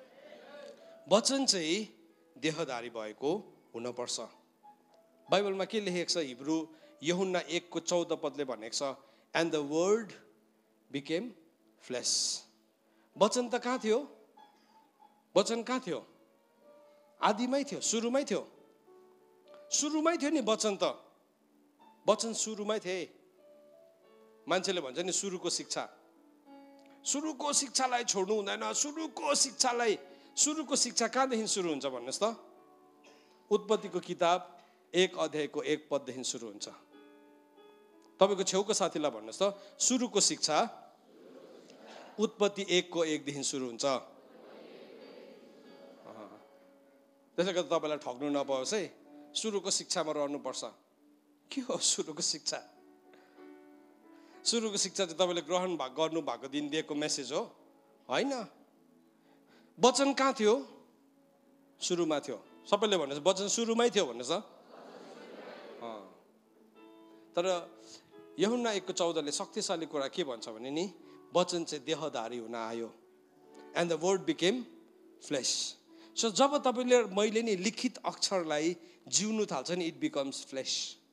वचन चाहिँ देहधारी भएको हुनुपर्छ। बाइबलमा के लेखेको छ? हिब्रू यूहन्ना एक को चौध पदले भनेको छ, and the word became flesh. वचन त कहाँ थियो? वचन कहाँ थियो? आदिमै थियो, सुरुमै थियो, सुरुमै थियो नि वचन त। वचन सुरुमै थिए। मान्छेले भन्छ नि सुरुको शिक्षा, सुरुको शिक्षालाई छोड्नु हुँदैन, सुरुको शिक्षालाई सुरुको शिक्षा कहाँदेखि सुरु हुन्छ भन्नुहोस् त? उत्पत्तिको किताब एक अध्यायको एक पददेखि सुरु हुन्छ। तपाईँको छेउको साथीलाई भन्नुहोस् त, सुरुको शिक्षा उत्पत्ति एक को एकदेखि सुरु हुन्छ। त्यसले गर्दा तपाईँलाई ठग्नु नपाओस् है, सुरुको शिक्षामा रहनुपर्छ। के हो सुरुको शिक्षा? सुरुको शिक्षा चाहिँ तपाईँले ग्रहण गर्नु भएको दिन दिएको मेसेज हो होइन। वचन कहाँ थियो? सुरुमा थियो। सबैले भन्नुहोस् वचन सुरुमै थियो भन्नुहोस् त। तर यूहन्ना एक को चौधले शक्तिशाली कुरा के भन्छ भने नि, वचन चाहिँ देहधारी हुन आयो, and the word became flesh. So जब तपाईँले मैले नि लिखित अक्षरलाई जिउनु थाल्छ नि, इट बिकम्स फ्लेस।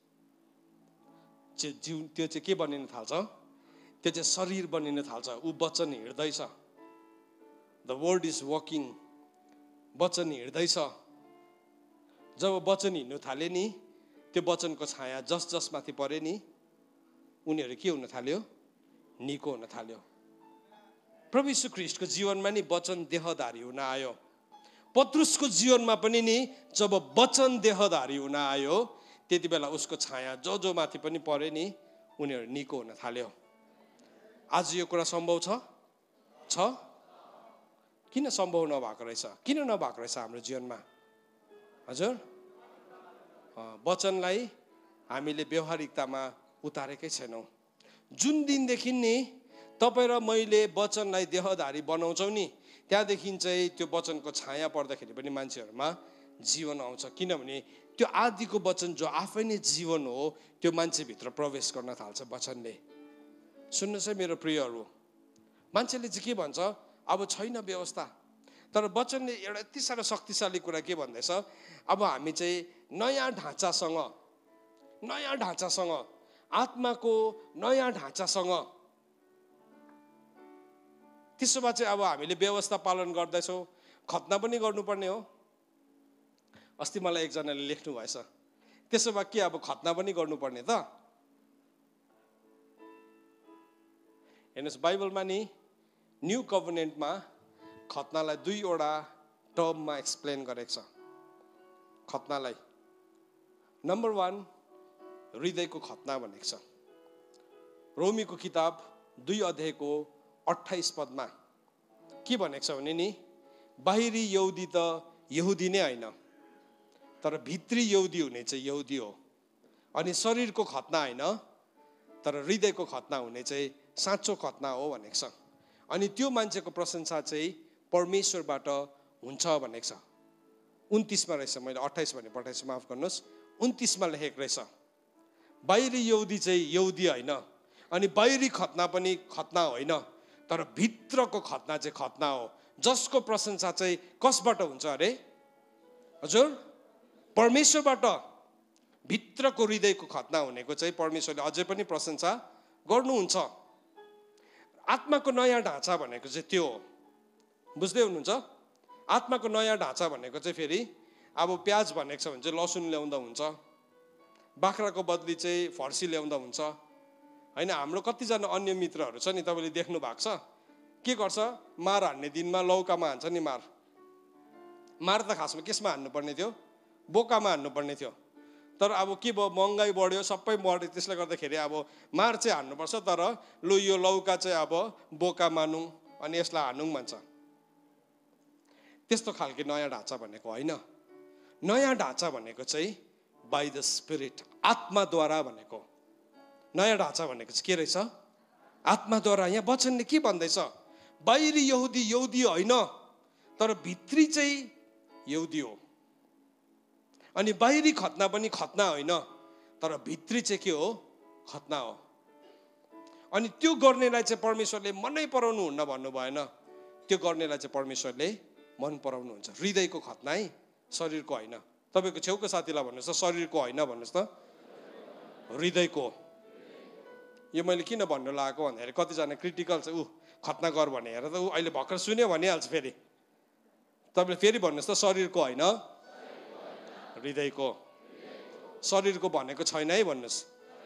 जिउ त्यो चाहिँ के बनिन थाल्छ? त्यो चाहिँ शरीर बनिन थाल्छ। ऊ वचन हिँड्दैछ, द वर्ड इज वकिङ, वचन हिँड्दैछ। जब वचन हिँड्नु थाले नि, त्यो वचनको छाया जस जसमाथि परे नि, उनीहरू के हुन थाल्यो? निको हुन थाल्यो। प्रभु यीशु ख्रीष्टको जीवनमा नि वचन देहधारी हुन आयो। पत्रुसको जीवनमा पनि नि जब वचन देहधारी हुन आयो, त्यति बेला उसको छाया जो जो माथि पनि परे नि, उनीहरू निको हुन थाल्यो। आज यो कुरा सम्भव छ? छ? किन सम्भव नभएको रहेछ? किन नभएको रहेछ हाम्रो जीवनमा? हजुर, वचनलाई हामीले व्यवहारिकतामा उतारेकै छैनौँ। जुन दिनदेखि नि तपाईँ र मैले वचनलाई देहधारी बनाउँछौँ नि, त्यहाँदेखि चाहिँ त्यो वचनको छाया पर्दाखेरि पनि मान्छेहरूमा जीवन आउँछ। किनभने त्यो आदिको वचन जो आफै नै जीवन हो, त्यो मान्छेभित्र प्रवेश गर्न थाल्छ वचनले। सुन्नुहोस् है मेरो प्रियहरू, मान्छेले चाहिँ के भन्छ? अब छैन व्यवस्था। तर वचनले एउटा यति साह्रो शक्तिशाली कुरा के भन्दैछ? अब हामी चाहिँ नयाँ ढाँचासँग नयाँ ढाँचासँग आत्माको नयाँ ढाँचासँग। त्यसो भए चाहिँ अब हामीले व्यवस्था पालन गर्दैछौँ, खतना पनि गर्नुपर्ने हो। अस्ति मलाई एकजनाले लेख्नु भएछ, त्यसो भए के अब खतना पनि गर्नुपर्ने त? हेर्नुहोस्, बाइबलमा नि न्यू कभनेन्टमा खतनालाई दुईवटा टर्ममा एक्सप्लेन गरेको छ। खतनालाई नम्बर वान हृदयको खतना भनेको छ। रोमीको किताब दुई अध्यायको अट्ठाइस पदमा के भनेको छ भने नि, बाहिरी यहुदी त यहुदी नै होइन, तर भित्री यहुदी हुने चाहिँ यहुदी हो। अनि शरीरको खतना होइन, तर हृदयको खतना हुने चाहिँ साँचो खतना हो भनेको छ। अनि त्यो मान्छेको प्रशंसा चाहिँ परमेश्वरबाट हुन्छ भनेको छ। उन्तिसमा रहेछ, मैले अट्ठाइस भने पठाएछु, माफ गर्नुहोस्, उन्तिसमा लेखेको रहेछ, बाहिरी यहुदी चाहिँ यहुदी होइन, अनि बाहिरी खतना पनि खतना होइन, तर भित्रको खतना चाहिँ खतना हो, जसको प्रशंसा चाहिँ कसबाट हुन्छ अरे? हजुर, परमेश्वरबाट। भित्रको हृदयको खतना हुनेको चाहिँ परमेश्वरले अझै पनि प्रशंसा गर्नुहुन्छ। आत्माको नयाँ ढाँचा भनेको चाहिँ त्यो हो, बुझ्दै हुनुहुन्छ? आत्माको नयाँ ढाँचा भनेको चाहिँ फेरि अब प्याज भनेको छ भने चाहिँ लसुन ल्याउँदा हुन्छ, बाख्राको बदली चाहिँ फर्सी ल्याउँदा हुन्छ होइन। हाम्रो कतिजना अन्य मित्रहरू छ नि, तपाईँले देख्नु भएको छ, के गर्छ, मार हान्ने दिनमा लौकामा हान्छ नि मार। मार त खासमा केसमा हान्नुपर्ने थियो? बोकामा हान्नुपर्ने थियो। तर अब के भयो, महँगाई बढ्यो, सबै बढ्यो, त्यसले गर्दाखेरि अब मार चाहिँ हान्नुपर्छ, तर लु यो लौका चाहिँ अब बोका मानौँ अनि यसलाई हानौँ भन्छ। त्यस्तो खालको नयाँ ढाँचा भनेको होइन। नयाँ ढाँचा भनेको चाहिँ बाई द स्पिरिट, आत्माद्वारा भनेको। नयाँ ढाँचा भनेको चाहिँ के रहेछ? आत्माद्वारा। यहाँ वचनले के भन्दैछ? बाहिरी यहुदी यहुदी होइन, तर भित्री चाहिँ यहुदी हो। अनि बाहिरी खतना पनि खतना होइन, तर भित्री चाहिँ के हो? खतना हो। अनि त्यो गर्नेलाई चाहिँ परमेश्वरले मनै पराउनु हुन्न भन्नु भएन, त्यो गर्नेलाई चाहिँ परमेश्वरले मन पराउनुहुन्छ। हृदयको खतना है, शरीरको होइन। तपाईँको छेउको साथीलाई भन्नुहोस् त, शरीरको होइन भन्नुहोस् त, हृदयको। यो मैले किन भन्नु लागेको भन्दाखेरि कतिजना क्रिटिकल छ, ऊ खतना गर भने हेर त, ऊ अहिले भर्खर सुन्यो भनिहाल्छ। फेरि तपाईँले फेरि भन्नुहोस् त, शरीरको होइन, हृदयको। शरीरको भनेको छैन है भन्नुहोस्।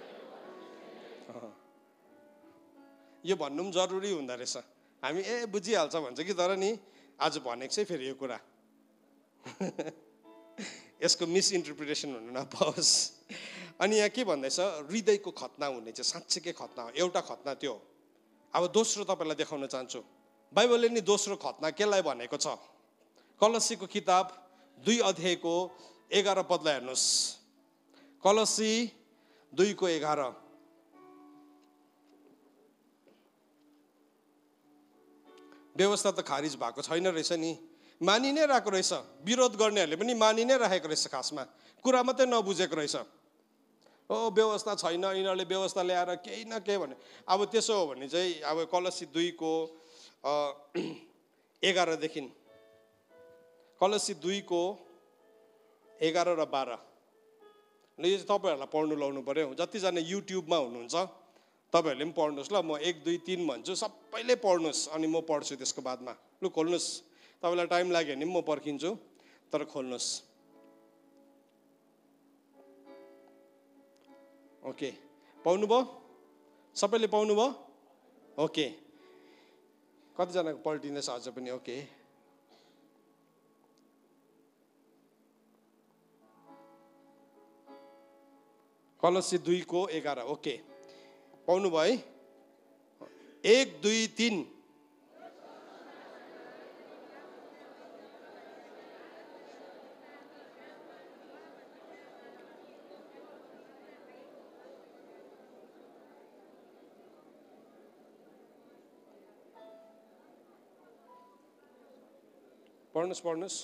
यो भन्नु पनि जरुरी हुँदो रहेछ। हामी ए बुझिहाल्छ भन्छ कि, तर नि आज भनेको चाहिँ फेरि यो कुरा यसको मिसइन्टरप्रिटेसन हुनु नपाओस्। अनि यहाँ के भन्दैछ? हृदयको खतना हुने चाहिँ साँच्चैकै खतना हो। एउटा खतना त्यो हो। अब दोस्रो तपाईँलाई देखाउन चाहन्छु, बाइबलले नि दोस्रो खतना केलाई भनेको छ? कलसीको किताब दुई अध्यायको एघार पदलाई हेर्नुहोस्। कलसी दुईको एघार। व्यवस्था त खारिज भएको छैन रहेछ नि, मानि नै रहेको रहेछ। विरोध गर्नेहरूले पनि मानि नै राखेको रहेछ, खासमा कुरा मात्रै नबुझेको रहेछ। ओ व्यवस्था छैन, यिनीहरूले व्यवस्था ल्याएर केही न केही भने। अब त्यसो हो भने चाहिँ अब कलसी दुईको एघारदेखि, कलसी दुईको एघार र बाह्र, यो चाहिँ तपाईँहरूलाई पढ्नु लाउनु पऱ्यो। जतिजना युट्युबमा हुनुहुन्छ तपाईँहरूले पनि पढ्नुहोस् ल। म एक दुई तिन भन्छु, सबैले पढ्नुहोस्, अनि म पढ्छु त्यसको बादमा। लु खोल्नुहोस्, तपाईँलाई टाइम लाग्यो भने म पर्खिन्छु, तर खोल्नुहोस्। ओके, पाउनुभयो? सबैले पाउनुभयो? ओके, कतिजनाको पल्टिँदैछ अझ पनि? ओके, कलसी दुईको एघार। ओके, पाउनुभयो है? एक दुई तिन। पढ्नुहोस् पढ्नुहोस्।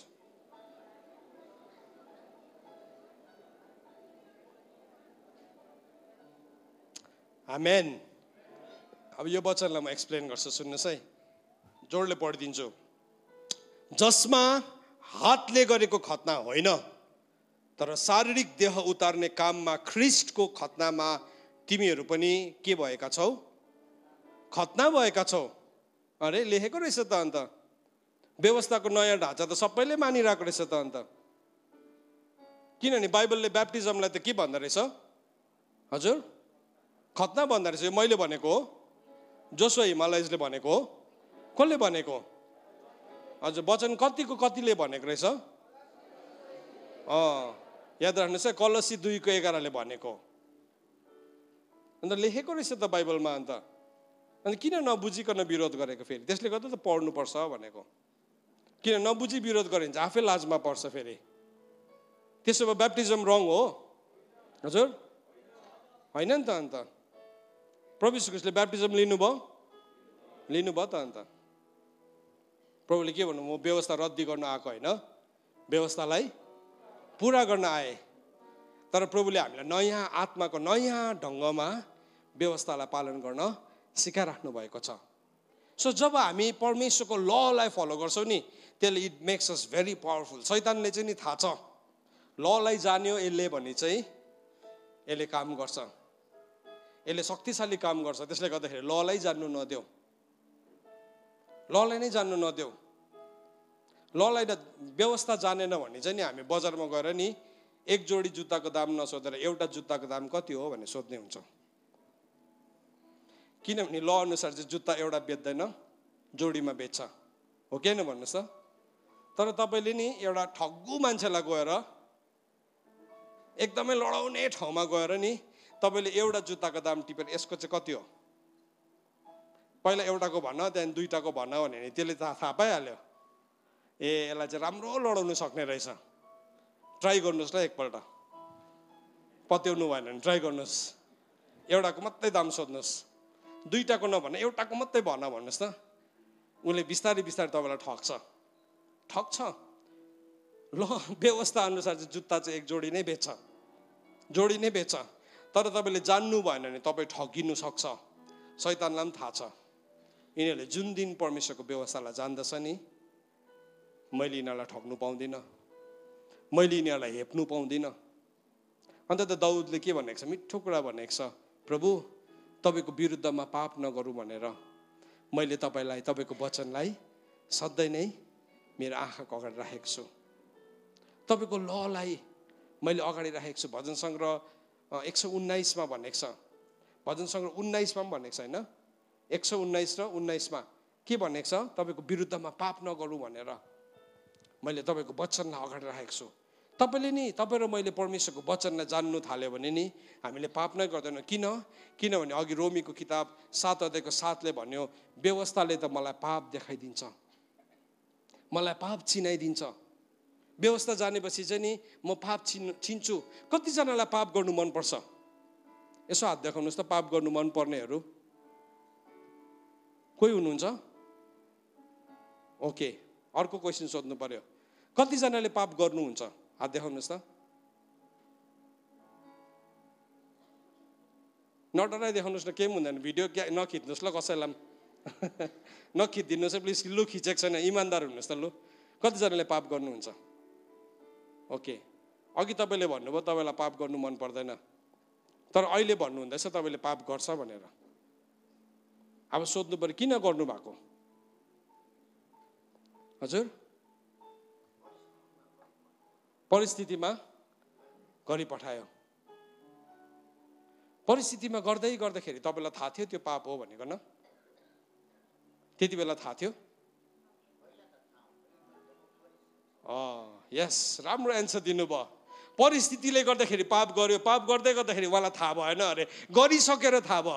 आमेन। अब यो वचनलाई म एक्सप्लेन गर्छु, सुन्नुहोस् है, जोडले पढिदिन्छु। जसमा हातले गरेको खतना होइन, तर शारीरिक देह उतार्ने काममा ख्रिस्टको खतनामा तिमीहरू पनि के भएका छौ? खतना भएका छौ। अरे लेखेको रहेछ त अन्त। व्यवस्थाको नयाँ ढाँचा त सबैले मानिरहेको रहेछ त अन्त। किनभने बाइबलले ब्याप्टिजमलाई त के भन्दो रहेछ? हजुर, खतना भन्दो रहेछ। यो मैले भनेको हो, जोसुवा हिमालयजले भनेको हो। कसले भनेको? हजुर, वचन कतिको कतिले भनेको रहेछ? अँ याद राख्नुहोस् है, कलसी दुईको एघारले भनेको। अन्त लेखेको रहेछ त बाइबलमा। अन्त अनि किन नबुझिकन विरोध गरेको? फेरि त्यसले गर्दा त पढ्नुपर्छ भनेको। किन नबुझी विरोध गऱ्यो भने आफै लाजमा पर्छ फेरि। त्यसो भए ब्याप्टिजम रङ हो? हजुर होइन नि त। अन्त प्रभु यीशु ख्रीष्टले ब्याप्टिजम लिनुभयो? लिनुभयो त। अन्त प्रभुले के भन्नु? म व्यवस्था रद्दी गर्न आएको होइन, व्यवस्थालाई पुरा गर्न आए। तर प्रभुले हामीलाई नयाँ आत्माको नयाँ ढङ्गमा व्यवस्थालाई पालन गर्न सिकाइराख्नु भएको छ। सो जब हामी परमेश्वरको ललाई फलो गर्छौँ नि, त्यसले it makes us very powerful. शैतानले चाहिँ नि थाहा छ ललाई जान्यो यसले भने चाहिँ यसले काम गर्छ, यसले शक्तिशाली काम गर्छ। त्यसले गर्दाखेरि ललाई जान्नु नदेऊ, ललाई नै जान्नु नदेऊ। ललाई व्यवस्था जानेन भने चाहिँ नि हामी बजारमा गएर नि एक जोडी जुत्ताको दाम नसोधेर एउटा जुत्ताको दाम कति हो भनेर सोध्ने हुन्छ। किनभने ल अनुसार चाहिँ जुत्ता एउटा बेच्दैन, जोडीमा बेच्छ, हो कि होइन भन्नुहोस् त? तर तपाईँले नि एउटा ठग्गु मान्छेलाई गएर एकदमै लडाउने ठाउँमा गएर नि तपाईँले एउटा जुत्ताको दाम टिपेर यसको चाहिँ कति हो, पहिला एउटाको भन त्यहाँदेखि दुईटाको भन भने नि त्यसले थाहा थाहा पाइहाल्यो। ए यसलाई चाहिँ राम्रो लडाउनु सक्ने रहेछ, ट्राई गर्नुहोस् ल एकपल्ट। पत्याउनु भएन भने ट्राई गर्नुहोस्, एउटाको मात्रै दाम सोध्नुहोस्, दुईटाको नभन एउटाको मात्रै भन भन्नुहोस् त। उसले बिस्तारै बिस्तारै तपाईँलाई ठग्छ, ठग्छ। ल व्यवस्था अनुसार चाहिँ जुत्ता चाहिँ एक जोडी नै बेच्छ, जोडी नै बेच्छ। तर तपाईँले जान्नु भएन भने तपाईँ ठगिनु सक्छ। शैतानलाई पनि थाहा छ यिनीहरूले जुन दिन परमेश्वरको व्यवस्थालाई जान्दछ नि, मैले यिनीहरूलाई ठग्नु पाउँदिनँ, मैले यिनीहरूलाई हेप्नु पाउँदिनँ। अन्त त दाउदले के भनेको छ? मिठो कुरा भनेको छ, प्रभु तपाईँको विरुद्धमा पाप नगरौँ भनेर मैले तपाईँलाई, तपाईँको वचनलाई सधैँ नै मेरो आँखाको अगाडि राखेको छु। तपाईँको ललाई मैले अगाडि राखेको छु। भजन सङ्ग्रह एक सय उन्नाइसमा भनेको छ, भजन सङ्ग्रह उन्नाइसमा पनि भनेको छ होइन, एक सय उन्नाइस र उन्नाइसमा के भनेको छ? तपाईँको विरुद्धमा पाप नगरौँ भनेर मैले तपाईँको वचनलाई अगाडि राखेको छु। तपाईँले नि, तपाईँ र मैले परमेश्वरको वचनलाई जान्नु थाल्यो भने नि हामीले पाप नै गर्दैनौँ। किन? किनभने अघि रोमीको किताब सात अध्यायको सातले भन्यो, व्यवस्थाले त मलाई पाप देखाइदिन्छ, मलाई पाप चिनाइदिन्छ। व्यवस्था जानेपछि चाहिँ नि म पाप चिन् चिन्छु। कतिजनालाई पाप गर्नु मनपर्छ? यसो हात देखाउनुहोस् त, पाप गर्नु मनपर्नेहरू कोही हुनुहुन्छ? ओके, अर्को क्वेसन सोध्नु पर्यो। कतिजनाले पाप गर्नुहुन्छ? हात देखाउनुहोस् त। नडराइ देखाउनुहोस् न, केही पनि हुँदैन। भिडियो क्या नखिच्नुहोस् ल कसैलाई पनि नखिचिदिनुहोस् है प्लिज। लु खिचेको छैन, इमान्दार हुनुहोस् त। लु कतिजनाले पाप गर्नुहुन्छ? ओके, अघि तपाईँले भन्नुभयो तपाईँलाई पाप गर्नु मन पर्दैन, तर अहिले भन्नुहुँदैछ तपाईँले पाप गर्छ भनेर। अब सोध्नु पर्यो किन गर्नु भएको? हजुर, परिस्थितिमा गरिपठायो। परिस्थितिमा गर्दै गर्दाखेरि तपाईँलाई थाहा थियो त्यो पाप हो भनेको न? त्यति बेला थाहा थियो? अँ यस, राम्रो एन्सर दिनुभयो। परिस्थितिले गर्दाखेरि पाप गर्यो, पाप गर्दै गर्दाखेरि उहाँलाई थाहा भएन अरे, गरिसकेर थाहा भयो।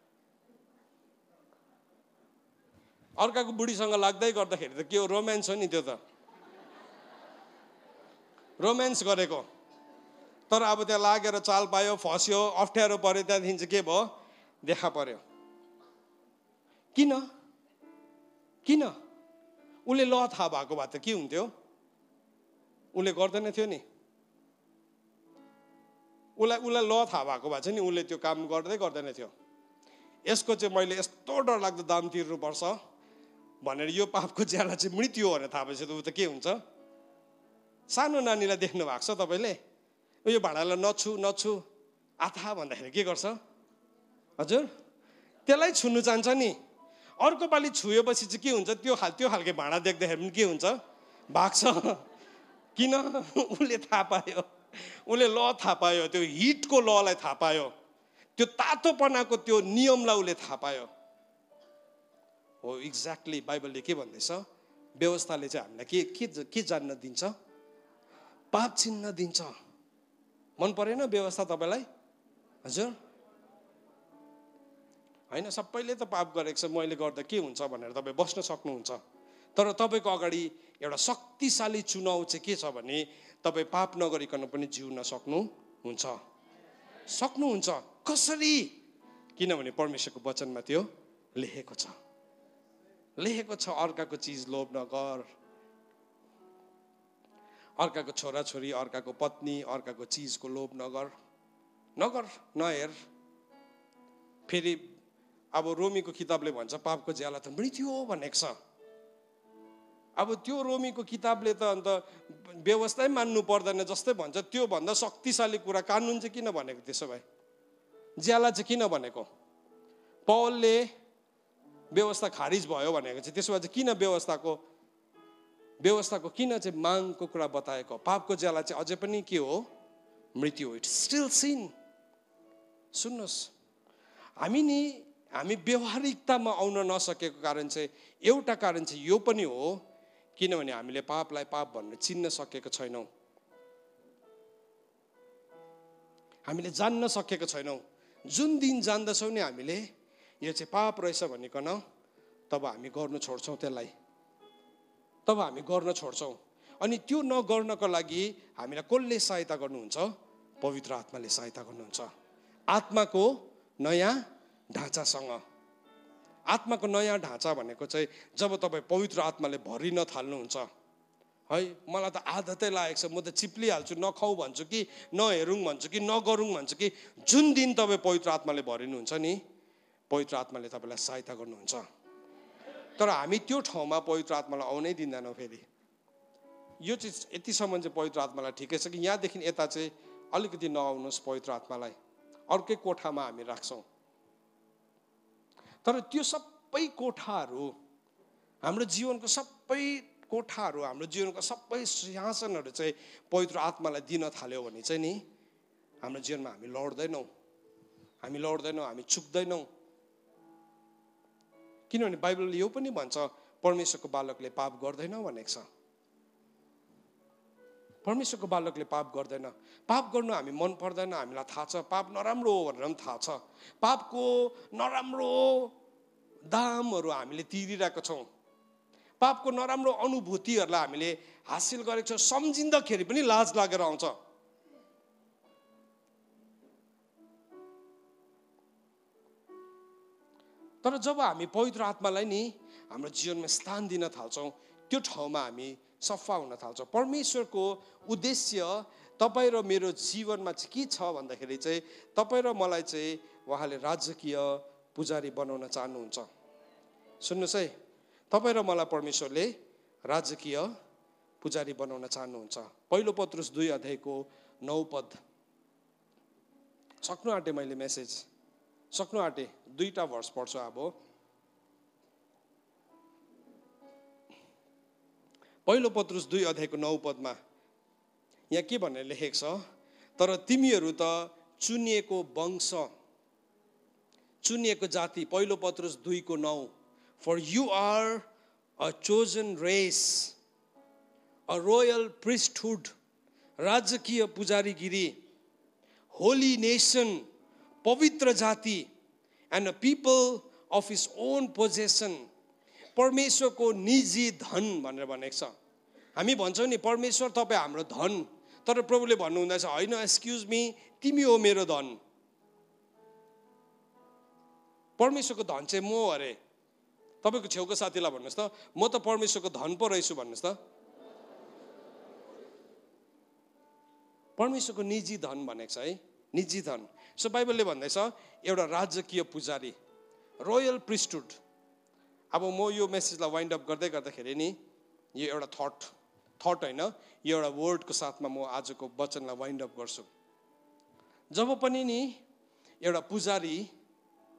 अर्काको बुढीसँग लाग्दै गर्दाखेरि त के हो? रोमान्स हो नि त्यो त, रोमान्स गरेको। तर अब त्यहाँ लागेर चाल पायो, फस्यो, अप्ठ्यारो पर्यो, त्यहाँदेखि चाहिँ के भयो? देखा पर्यो। किन? किन? उसले ल थाहा भएको भए त के हुन्थ्यो? उसले गर्दैन थियो नि। उसलाई उसलाई ल थाहा भएको भए चाहिँ नि उसले त्यो काम गर्दै गर्दैन थियो। यसको चाहिँ मैले यस्तो डरलाग्दो दाम तिर्नुपर्छ भनेर यो पापको ज्याला चाहिँ मृत्यु हो भनेर थाहा भएपछि त ऊ त के हुन्छ? सानो नानीलाई देख्नु भएको छ तपाईँले? यो भाँडालाई नछु नछु आथा भन्दाखेरि के गर्छ? हजुर त्यसलाई छुनु चाहन्छ नि, अर्को पालि छुएपछि चाहिँ के हुन्छ, त्यो खाल त्यो खालको भाँडा देख्दाखेरि पनि के हुन्छ, भाग्छ। किन? उसले थाहा पायो, उसले ल थाहा पायो, त्यो हिटको ललाई थाहा पायो, त्यो तातोपनाको त्यो नियमलाई उसले थाहा पायो। हो एक्ज्याक्टली बाइबलले के भन्दैछ, व्यवस्थाले चाहिँ हामीलाई के के के जान्न दिन्छ, पाप चिन्ह दिन्छ। मन परेन व्यवस्था तपाईँलाई? हजुर होइन, सबैले त पाप गरेको छ, मैले गर्दा के हुन्छ भनेर तपाईँ बस्न सक्नुहुन्छ। तर तपाईँको अगाडि एउटा शक्तिशाली चुनाव चाहिँ के छ भने तपाईँ पाप नगरिकन पनि जिउन सक्नुहुन्छ, सक्नुहुन्छ। कसरी? किनभने परमेश्वरको वचनमा त्यो लेखेको छ, लेखेको छ। अर्काको चिज लोभ नगर, अर्काको छोराछोरी, अर्काको पत्नी, अर्काको चिजको लोभ नगर, नगर, नहेर। फेरि अब रोमीको किताबले भन्छ पापको ज्याला त मृत्यु हो भनेको छ। अब त्यो रोमीको किताबले त अन्त व्यवस्था मान्नु पर्दैन जस्तै भन्छ। त्यो भन्दा शक्तिशाली कुरा कानुन चाहिँ किन भनेको? त्यसो भए ज्याला चाहिँ किन भनेको? पौलले व्यवस्था खारिज भयो भनेको चाहिँ त्यसो भए चाहिँ किन व्यवस्थाको व्यवस्थाको किन चाहिँ मागको कुरा बताएको? पापको ज्याला चाहिँ अझै पनि के हो? मृत्यु हो। It's still sin. सुन्नुहोस्, हामी नि हामी व्यवहारिकतामा आउन नसकेको कारण चाहिँ एउटा कारण चाहिँ यो पनि हो, किनभने हामीले पापलाई पाप भनेर चिन्न सकेको छैनौँ, हामीले जान्न सकेको छैनौँ। जुन दिन जान्दछौँ नि हामीले यो चाहिँ पाप रहेछ भनिकन, तब हामी गर्न छोड्छौँ त्यसलाई, तब हामी गर्न छोड्छौँ। अनि त्यो नगर्नको लागि हामीलाई कसले सहायता गर्नुहुन्छ? पवित्र आत्माले सहायता गर्नुहुन्छ। आत्माको नयाँ ढाँचासँग। आत्माको नयाँ ढाँचा भनेको चाहिँ जब तपाईँ पवित्र आत्माले भरिन थाल्नुहुन्छ, है मलाई त आदतै लागेको छ, म त चिप्लिहाल्छु, नखाउँ भन्छु कि नहेरौँ भन्छु कि नगरौँ भन्छु कि जुन दिन तपाईँ पवित्र आत्माले भरिनुहुन्छ नि, पवित्र आत्माले तपाईँलाई सहायता गर्नुहुन्छ। तर हामी त्यो ठाउँमा पवित्र आत्मालाई आउनै दिँदैनौँ। फेरि यो चाहिँ यतिसम्म चाहिँ पवित्र आत्मालाई ठिकै छ कि यहाँदेखि यता चाहिँ अलिकति नआउनुहोस् पवित्र आत्मालाई, अर्कै कोठामा हामी राख्छौँ। तर त्यो सबै कोठाहरू, हाम्रो जीवनको सबै कोठाहरू, हाम्रो जीवनको सबै सिंहासनहरू चाहिँ पवित्र आत्मालाई दिन थाल्यो भने चाहिँ नि हाम्रो जीवनमा हामी लड्दैनौँ, हामी लड्दैनौँ, हामी चुक्दैनौँ। किनभने बाइबलले यो पनि भन्छ परमेश्वरको बालकले पाप गर्दैन भनेको छ। परमेश्वरको बालकले पाप गर्दैन। पाप गर्नु हामी मन पर्दैन, हामीलाई थाहा छ पाप नराम्रो हो भनेर पनि थाहा छ। पापको नराम्रो दामहरू हामीले तिरिरहेको छौँ, पापको नराम्रो अनुभूतिहरूलाई हामीले हासिल गरेको छौँ, सम्झिँदाखेरि पनि लाज लागेर आउँछ। तर जब हामी पवित्र आत्मालाई नि हाम्रो जीवनमा स्थान दिन थाल्छौँ, त्यो ठाउँमा हामी सफा हुन थाल्छौँ। परमेश्वरको उद्देश्य तपाईँ र मेरो जीवनमा चाहिँ के छ भन्दाखेरि चाहिँ तपाईँ र मलाई चाहिँ उहाँले राजकीय पुजारी बनाउन चाहनुहुन्छ। सुन्नुहोस् है, तपाईँ र मलाई परमेश्वरले राजकीय पुजारी बनाउन चाहनुहुन्छ। पहिलो पत्रुस दुई अध्यायको नौ पद। सक्नु आँटे, मैले मेसेज सक्नु आँटे, दुईटा भर्स पढ्छु। अब पहिलो पत्रुस दुई अध्यायको नौ पदमा यहाँ के भनेर लेखेको छ? तर तिमीहरू त चुनिएको वंश, चुनिएको जाति। पहिलो पत्रुस दुईको नौ। For you are a chosen race, a royal priesthood, राजकीय पुजारीगिरी, होली नेसन, पवित्र जाति, and a people of his own possession. परमेश्वरको निजी धन भनेर भनेको छ। हामी भन्छौँ नि परमेश्वर तपाईँ हाम्रो धन, तर प्रभुले भन्नुहुँदैछ होइन, एक्सक्युज मी, तिमी हो मेरो धन। परमेश्वरको धन चाहिँ म हो अरे। तपाईँको छेउको साथीलाई भन्नुहोस् त, म त परमेश्वरको धन पो रहेछु भन्नुहोस् त। परमेश्वरको निजी धन भनेको छ है, निजी धन। सो बाइबलले भन्दैछ एउटा राजकीय पुजारी, रोयल प्रिस्टहुड। अब म यो मेसेजलाई वाइन्ड अप गर्दै गर्दाखेरि नि यो एउटा थट थट होइन, यो एउटा वर्डको साथमा म आजको वचनलाई वाइन्ड अप गर्छु। जब पनि नि एउटा पुजारी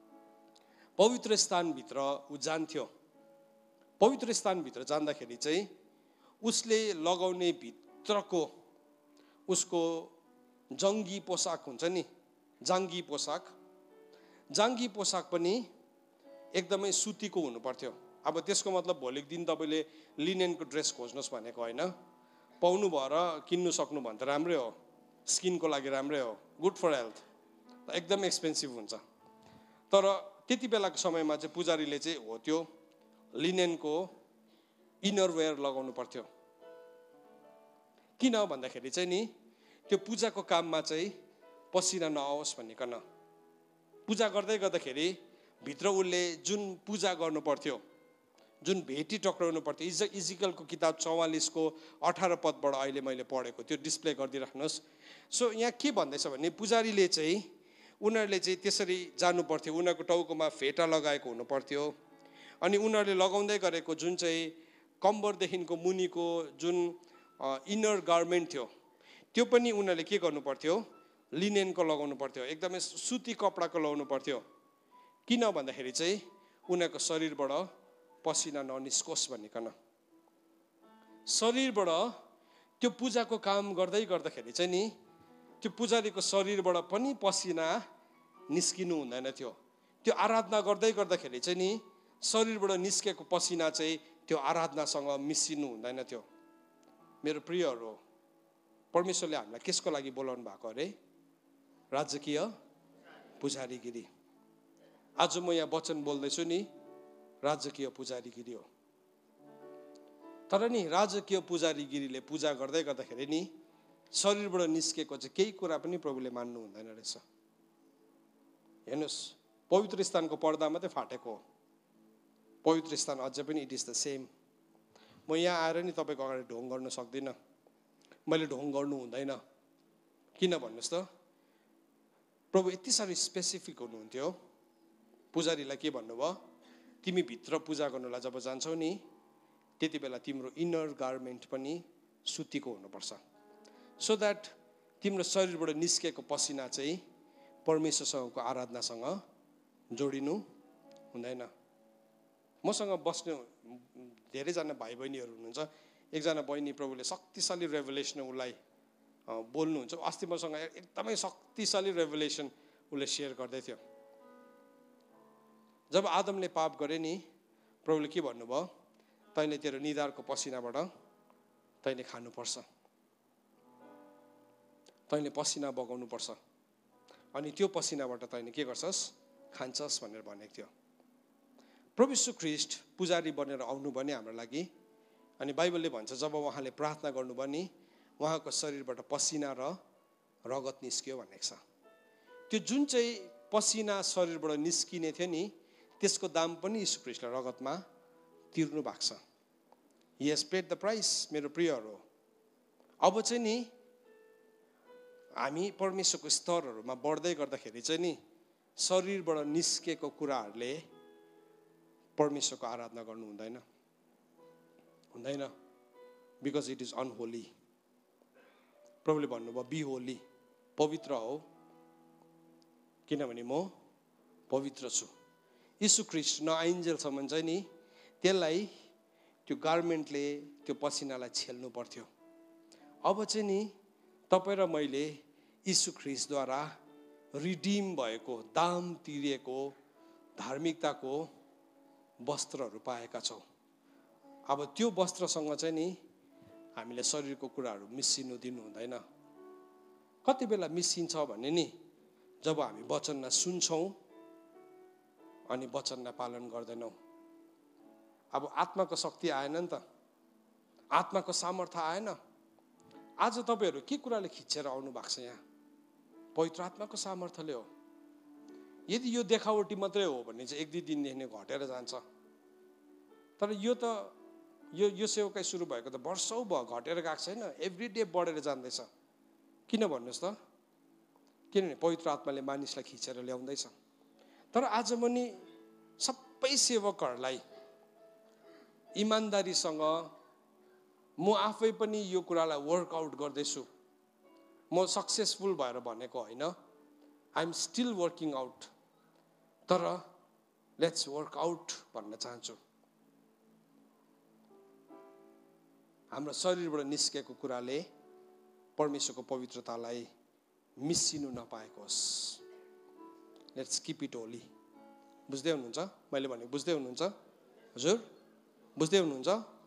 पवित्र स्थानभित्र ऊ जान्थ्यो। पवित्र स्थानभित्र जाँदाखेरि चाहिँ उसले लगाउने भित्रको उसको जङ्गी पोसाक हुन्छ नि, जाङ्गी पोसाक, जाङ्गी पोसाक पनि एकदमै सुतीको हुनु पर्थ्यो। अब त्यसको मतलब भोलिको दिन तपाईँले लिनेनको ड्रेस खोज्नुहोस् भनेको होइन, पाउनु भएर किन्नु सक्नु भने त राम्रै हो, स्किनको लागि राम्रै हो, गुड फर हेल्थ, एकदम एक्सपेन्सिभ हुन्छ। तर त्यति बेलाको समयमा चाहिँ पुजारीले चाहिँ हो त्यो लिनेनको इनर वेयर लगाउनु पर्थ्यो। किन भन्दाखेरि चाहिँ नि त्यो पूजाको काममा चाहिँ पसिना नआओस् भनिकन, पूजा गर्दै गर्दाखेरि भित्र उसले जुन पूजा गर्नु पर्थ्यो, जुन भेटी टक्राउनु पर्थ्यो, इज इजिकलको किताब चौवालिसको अठार पदबाट अहिले मैले पढेको त्यो डिस्प्ले गरिदिइराख्नुहोस्। सो यहाँ के भन्दैछ भने पुजारीले चाहिँ उनीहरूले चाहिँ त्यसरी जानु पर्थ्यो, उनीहरूको टाउकोमा फेटा लगाएको हुनु पर्थ्यो। अनि उनीहरूले लगाउँदै गरेको जुन चाहिँ कम्बरदेखिको मुनिको जुन इनर गार्मेन्ट थियो त्यो पनि उनीहरूले के गर्नु पर्थ्यो, लिनेनको लगाउनु पर्थ्यो, एकदमै सुती कपडाको लगाउनु पर्थ्यो। किन भन्दाखेरि चाहिँ उनीहरूको शरीरबाट पसिना ननिस्कोस् भनिकन। शरीरबाट त्यो पूजाको काम गर्दै गर्दाखेरि चाहिँ नि त्यो पुजारीको शरीरबाट पनि पसिना निस्किनु हुँदैन थियो। त्यो आराधना गर्दै गर्दाखेरि चाहिँ नि शरीरबाट निस्केको पसिना चाहिँ त्यो आराधनासँग मिसिनु हुँदैन थियो। मेरो प्रियहरू, परमेश्वरले हामीलाई केसको लागि बोलाउनु भएको अरे? राजकीय पुजारीगिरी। आज म यहाँ वचन बोल्दैछु नि, राजकीय पुजारीगिरी हो। तर नि राजकीय पुजारीगिरीले पूजा गर्दै गर्दाखेरि नि शरीरबाट निस्केको चाहिँ केही कुरा पनि प्रभुले मान्नु हुँदैन रहेछ। हेर्नुहोस्, पवित्र स्थानको पर्दा मात्रै फाटेको हो, पवित्र स्थान अझै पनि इट इज द सेम। म यहाँ आएर नि तपाईँको अगाडि ढोङ गर्न सक्दिनँ, मैले ढोङ गर्नु हुँदैन। किन भन्नुहोस् त, प्रभु यति साह्रो स्पेसिफिक हुनुहुन्थ्यो। पुजारीलाई के भन्नुभयो, तिमी भित्र पूजा गर्नुलाई जब जान्छौ नि त्यति बेला तिम्रो इनर गार्मेन्ट पनि सुतीको हुनुपर्छ, सो द्याट तिम्रो शरीरबाट निस्केको पसिना चाहिँ परमेश्वरसँगको आराधनासँग जोडिनु हुँदैन। मसँग बस्ने धेरैजना भाइ बहिनीहरू हुनुहुन्छ। एकजना बहिनी प्रभुले शक्तिशाली रेभलेसन उसलाई बोल्नुहुन्छ। अस्ति मसँग एकदमै शक्तिशाली रेभलेसन उसले सेयर गर्दै थियो। जब आदमले पाप गरे नि प्रभुले के भन्नुभयो, तैँले तेरो निधारको पसिनाबाट तैँले खानुपर्छ, तैँले पसिना बगाउनुपर्छ, अनि त्यो पसिनाबाट तैँले के गर्छस्, खान्छस् भनेर भनेको थियो। प्रभु यीशु ख्रीष्ट पुजारी बनेर आउनुभयो नि हाम्रो लागि। अनि बाइबलले भन्छ जब उहाँले प्रार्थना गर्नुभयो नि उहाँको शरीरबाट पसिना र रगत निस्कियो भनेको छ। त्यो जुन चाहिँ पसिना शरीरबाट निस्किने थियो नि त्यसको दाम पनि यीशु ख्रीष्टले रगतमा तिर्नु भएको छ। He has paid the price. मेरो प्रियहरू, अब चाहिँ नि हामी परमेश्वरको स्तरहरूमा बढ्दै गर्दाखेरि चाहिँ नि शरीरबाट निस्केको कुराहरूले परमेश्वरको आराधना गर्नु हुँदैन हुँदैन बिकज इट इज अनहोली। प्रभुले भन्नुभयो बी होली, पवित्र हो किनभने म पवित्र छु। यीशु ख्रीष्ट नआइन्जेलसम्म चाहिँ नि त्यसलाई त्यो गार्मेन्टले त्यो पसिनालाई छेल्नु पर्थ्यो। अब चाहिँ नि तपाईँ र मैले यीशु ख्रीष्टद्वारा रिडिम भएको, दाम तिरिएको धार्मिकताको वस्त्रहरू पाएका छौँ। अब त्यो वस्त्रसँग चाहिँ नि हामीले शरीरको कुराहरू मिसिनु दिनु हुँदैन। कति बेला मिसिन्छ भने नि जब हामी वचनलाई सुन्छौँ अनि वचनलाई पालन गर्दैनौँ। अब आत्माको शक्ति आएन नि त, आत्माको सामर्थ्य आएन। आज तपाईँहरू के कुराले खिचेर आउनु भएको छ यहाँ? पवित्र आत्माको सामर्थ्यले हो। यदि यो देखावटी मात्रै हो भने चाहिँ एक दुई दिनदेखि नै घटेर जान्छ। तर यो त यो यो सेवाकाई सुरु भएको त वर्षौँ भयो, घटेर गएको छैन, एभ्री डे बढेर जाँदैछ। किन भन्नुहोस् त? किनभने पवित्र आत्माले मानिसलाई खिचेर ल्याउँदैछ। तर आज म नि सबै सेवकहरूलाई इमान्दारीसँग म आफै पनि यो कुरालाई वर्कआउट गर्दैछु। म सक्सेसफुल भएर भनेको होइन, I am still working out. तर लेट्स वर्क आउट भन्न चाहन्छु। हाम्रो शरीरबाट निस्केको कुराले परमेश्वरको पवित्रतालाई मिसिनु नपाएको होस्। Let's keep it holy. बुझ्दै हुनुहुन्छ मैले भने? बुझ्दै हुनुहुन्छ हजुर? बुझ्दै हुनुहुन्छ?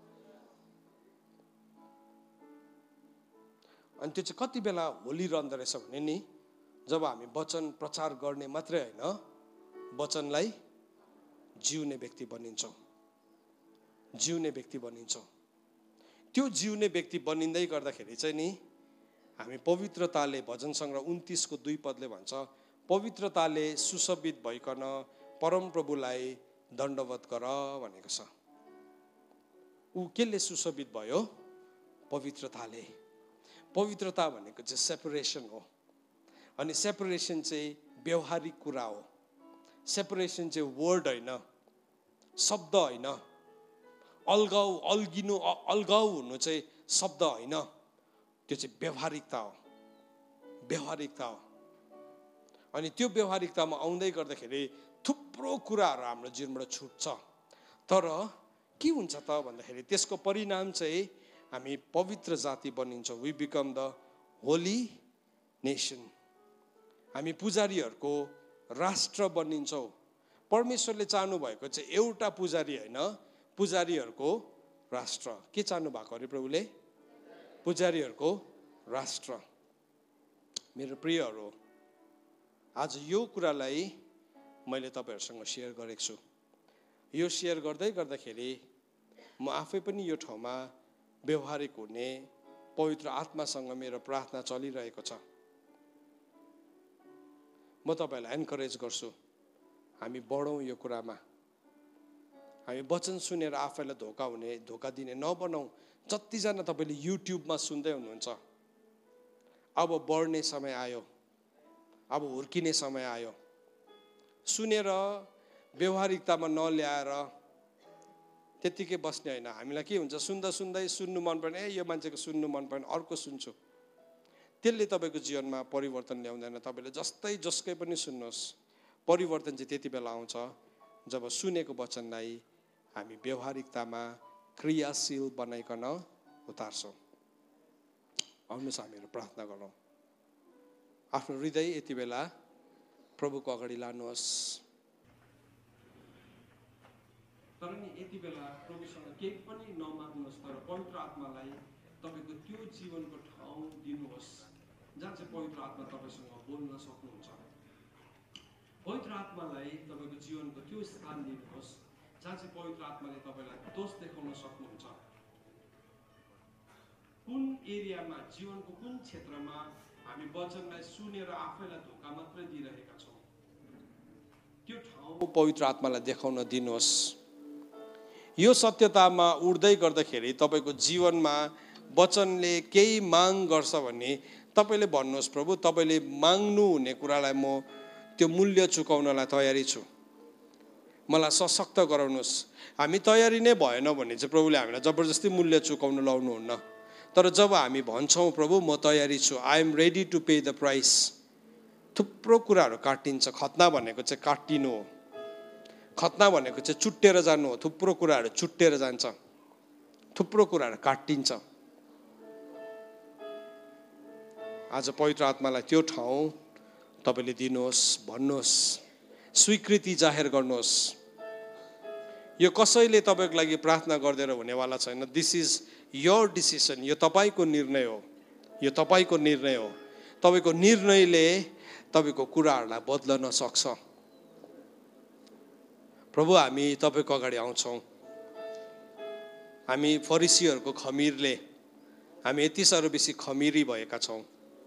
अनि त्यो चाहिँ कति बेला होली रहँदो रहेछ भने नि, जब हामी वचन प्रचार गर्ने मात्रै होइन, वचनलाई जिउने व्यक्ति बनिन्छौँ। जिउने व्यक्ति बनिन्छौँ। त्यो जिउने व्यक्ति बनिँदै गर्दाखेरि चाहिँ नि हामी पवित्रताले, भजन सङ्ग्रह उन्तिसको दुई पदले भन्छ, पवित्रताले सुशोभित भइकन परमप्रभुलाई दण्डवत गर भनेको छ। ऊ केले सुशोभित भयो? पवित्रताले। पवित्रता भनेको चाहिँ सेपरेसन हो। अनि सेपरेसन चाहिँ व्यवहारिक कुरा हो। सेपरेसन चाहिँ वर्ड होइन, शब्द होइन। अलगाउ अल्गिनु अलगाउ हुनु चाहिँ शब्द होइन, त्यो चाहिँ व्यवहारिकता हो। व्यवहारिकता हो। अनि त्यो व्यवहारिकतामा आउँदै गर्दाखेरि थुप्रो कुराहरू हाम्रो जीवनबाट छुट्छ। तर के हुन्छ त भन्दाखेरि त्यसको परिणाम चाहिँ हामी पवित्र जाति बनिन्छौँ। We become the holy nation. हामी पुजारीहरूको राष्ट्र बनिन्छौँ। परमेश्वरले चाहनु भएको चाहिँ एउटा पुजारी होइन, पुजारीहरूको राष्ट्र। के चाहनु भएको अरे प्रभुले? पुजारीहरूको राष्ट्र। मेरो प्रियहरू, आज यो कुरालाई मैले तपाईँहरूसँग सेयर गरेको छु। यो सेयर गर्दै गर्दाखेरि म आफै पनि यो ठाउँमा व्यवहारिक हुने पवित्र आत्मासँग मेरो प्रार्थना चलिरहेको छ। म तपाईँहरूलाई एन्करेज गर्छु, हामी बढौँ यो कुरामा। हामी वचन सुनेर आफैलाई धोका हुने धोका दिने नबनाऊ। जतिजना तपाईँले युट्युबमा सुन्दै हुनुहुन्छ, अब बढ्ने समय आयो, अब हुर्किने समय आयो। सुनेर व्यवहारिकतामा नल्याएर त्यतिकै बस्ने होइन। हामीलाई के हुन्छ, सुन्दा सुन्दै सुन्नु मन पर्ने, ए यो मान्छेको सुन्नु मन पर्ने, अर्को सुन्छु। त्यसले तपाईँको जीवनमा परिवर्तन ल्याउँदैन। तपाईँले जस्तै जसकै पनि सुन्नुहोस्, परिवर्तन चाहिँ त्यति बेला आउँछ जब सुनेको वचनलाई हामी व्यवहारिकतामा क्रियाशील बनाइकन उतार्छौँ। आउनुहोस् हामीहरू प्रार्थना गरौँ। आफ्नो हृदय यति बेला प्रभुको अगाडि लानुहोस्। तर नि यति बेला प्रभुसँग केही पनि नमाग्नुहोस्, तर पवित्र आत्मालाई तपाईँको त्यो जीवनको ठाउँ दिनुहोस् जहाँ चाहिँ पवित्र आत्मा तपाईँसँग बोल्न सक्नुहुन्छ। पवित्र आत्मालाई तपाईँको जीवनको त्यो स्थान दिनुहोस् जहाँ चाहिँ पवित्र आत्माले तपाईँलाई दोष देखाउन सक्नुहुन्छ। कुन एरियामा, जीवनको कुन क्षेत्रमा हामी वचनलाई सुनेर आफैलाई धोका मात्रै दिइरहेका छौँ, त्यो ठाउँ पवित्र आत्मालाई देखाउन दिनुहोस्। यो सत्यतामा उड्दै गर्दाखेरि तपाईँको जीवनमा वचनले केही माग गर्छ भने तपाईँले भन्नुहोस्, प्रभु तपाईँले माग्नु हुने कुरालाई म त्यो मूल्य चुकाउनलाई तयारी छु, मलाई सशक्त गराउनुहोस्। हामी तयारी नै भएन भने चाहिँ प्रभुले हामीलाई जबरजस्ती मूल्य चुकाउनु लाउनुहुन्न। तर जब हामी भन्छौँ प्रभु म तयारी छु, I am ready to pay the price, थुप्रो कुराहरू काटिन्छ। खतना भनेको चाहिँ काटिनु हो। खतना भनेको चाहिँ चुट्टेर जानु हो। थुप्रो कुराहरू चुट्टेर जान्छ, थुप्रो कुराहरू काटिन्छ। आज पवित्र आत्मालाई त्यो ठाउँ तपाईँले दिनुहोस्, भन्नुहोस्, स्वीकृति जाहेर गर्नुहोस्। यो कसैले तपाईँको लागि प्रार्थना गरिदिएर हुनेवाला छैन। This is your decision. यो तपाईँको निर्णय हो। यो तपाईँको निर्णय हो। तपाईँको निर्णयले तपाईँको कुराहरूलाई बदल्न सक्छ। प्रभु हामी तपाईँको अगाडि आउँछौँ। हामी फरिसीहरूको खमिरले हामी यति साह्रो बेसी खमिरी भएका छौँ।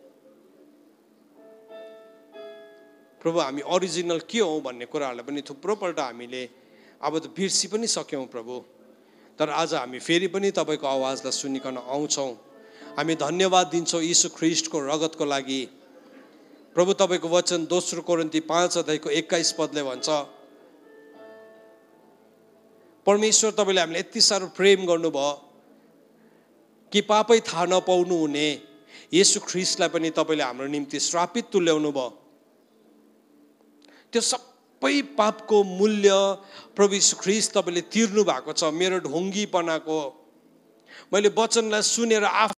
प्रभु हामी ओरिजिनल के हौँ भन्ने कुराहरूलाई पनि थुप्रोपल्ट हामीले अब त बिर्सी पनि सक्यौँ प्रभु। तर आज हामी फेरि पनि तपाईँको आवाजलाई सुनिकन आउँछौँ। हामी धन्यवाद दिन्छौँ यीशु ख्रीष्टको रगतको लागि। प्रभु तपाईँको वचन दोस्रो कोरिन्थी पाँच अध्यायको एक्काइस पदले भन्छ, परमेश्वर तपाईँले हामीलाई यति साह्रो प्रेम गर्नुभयो कि पापै थाहा नपाउनु हुने यीशु ख्रीष्टलाई पनि तपाईँले हाम्रो निम्ति श्रापित तुल्याउनु भयो। त्यो सब सबै पापको मूल्य प्रभु यीशु ख्रीष्ट तपाईँले तिर्नु भएको छ मेरो ढोङ्गीपनाको। मैले वचनलाई सुनेर आफ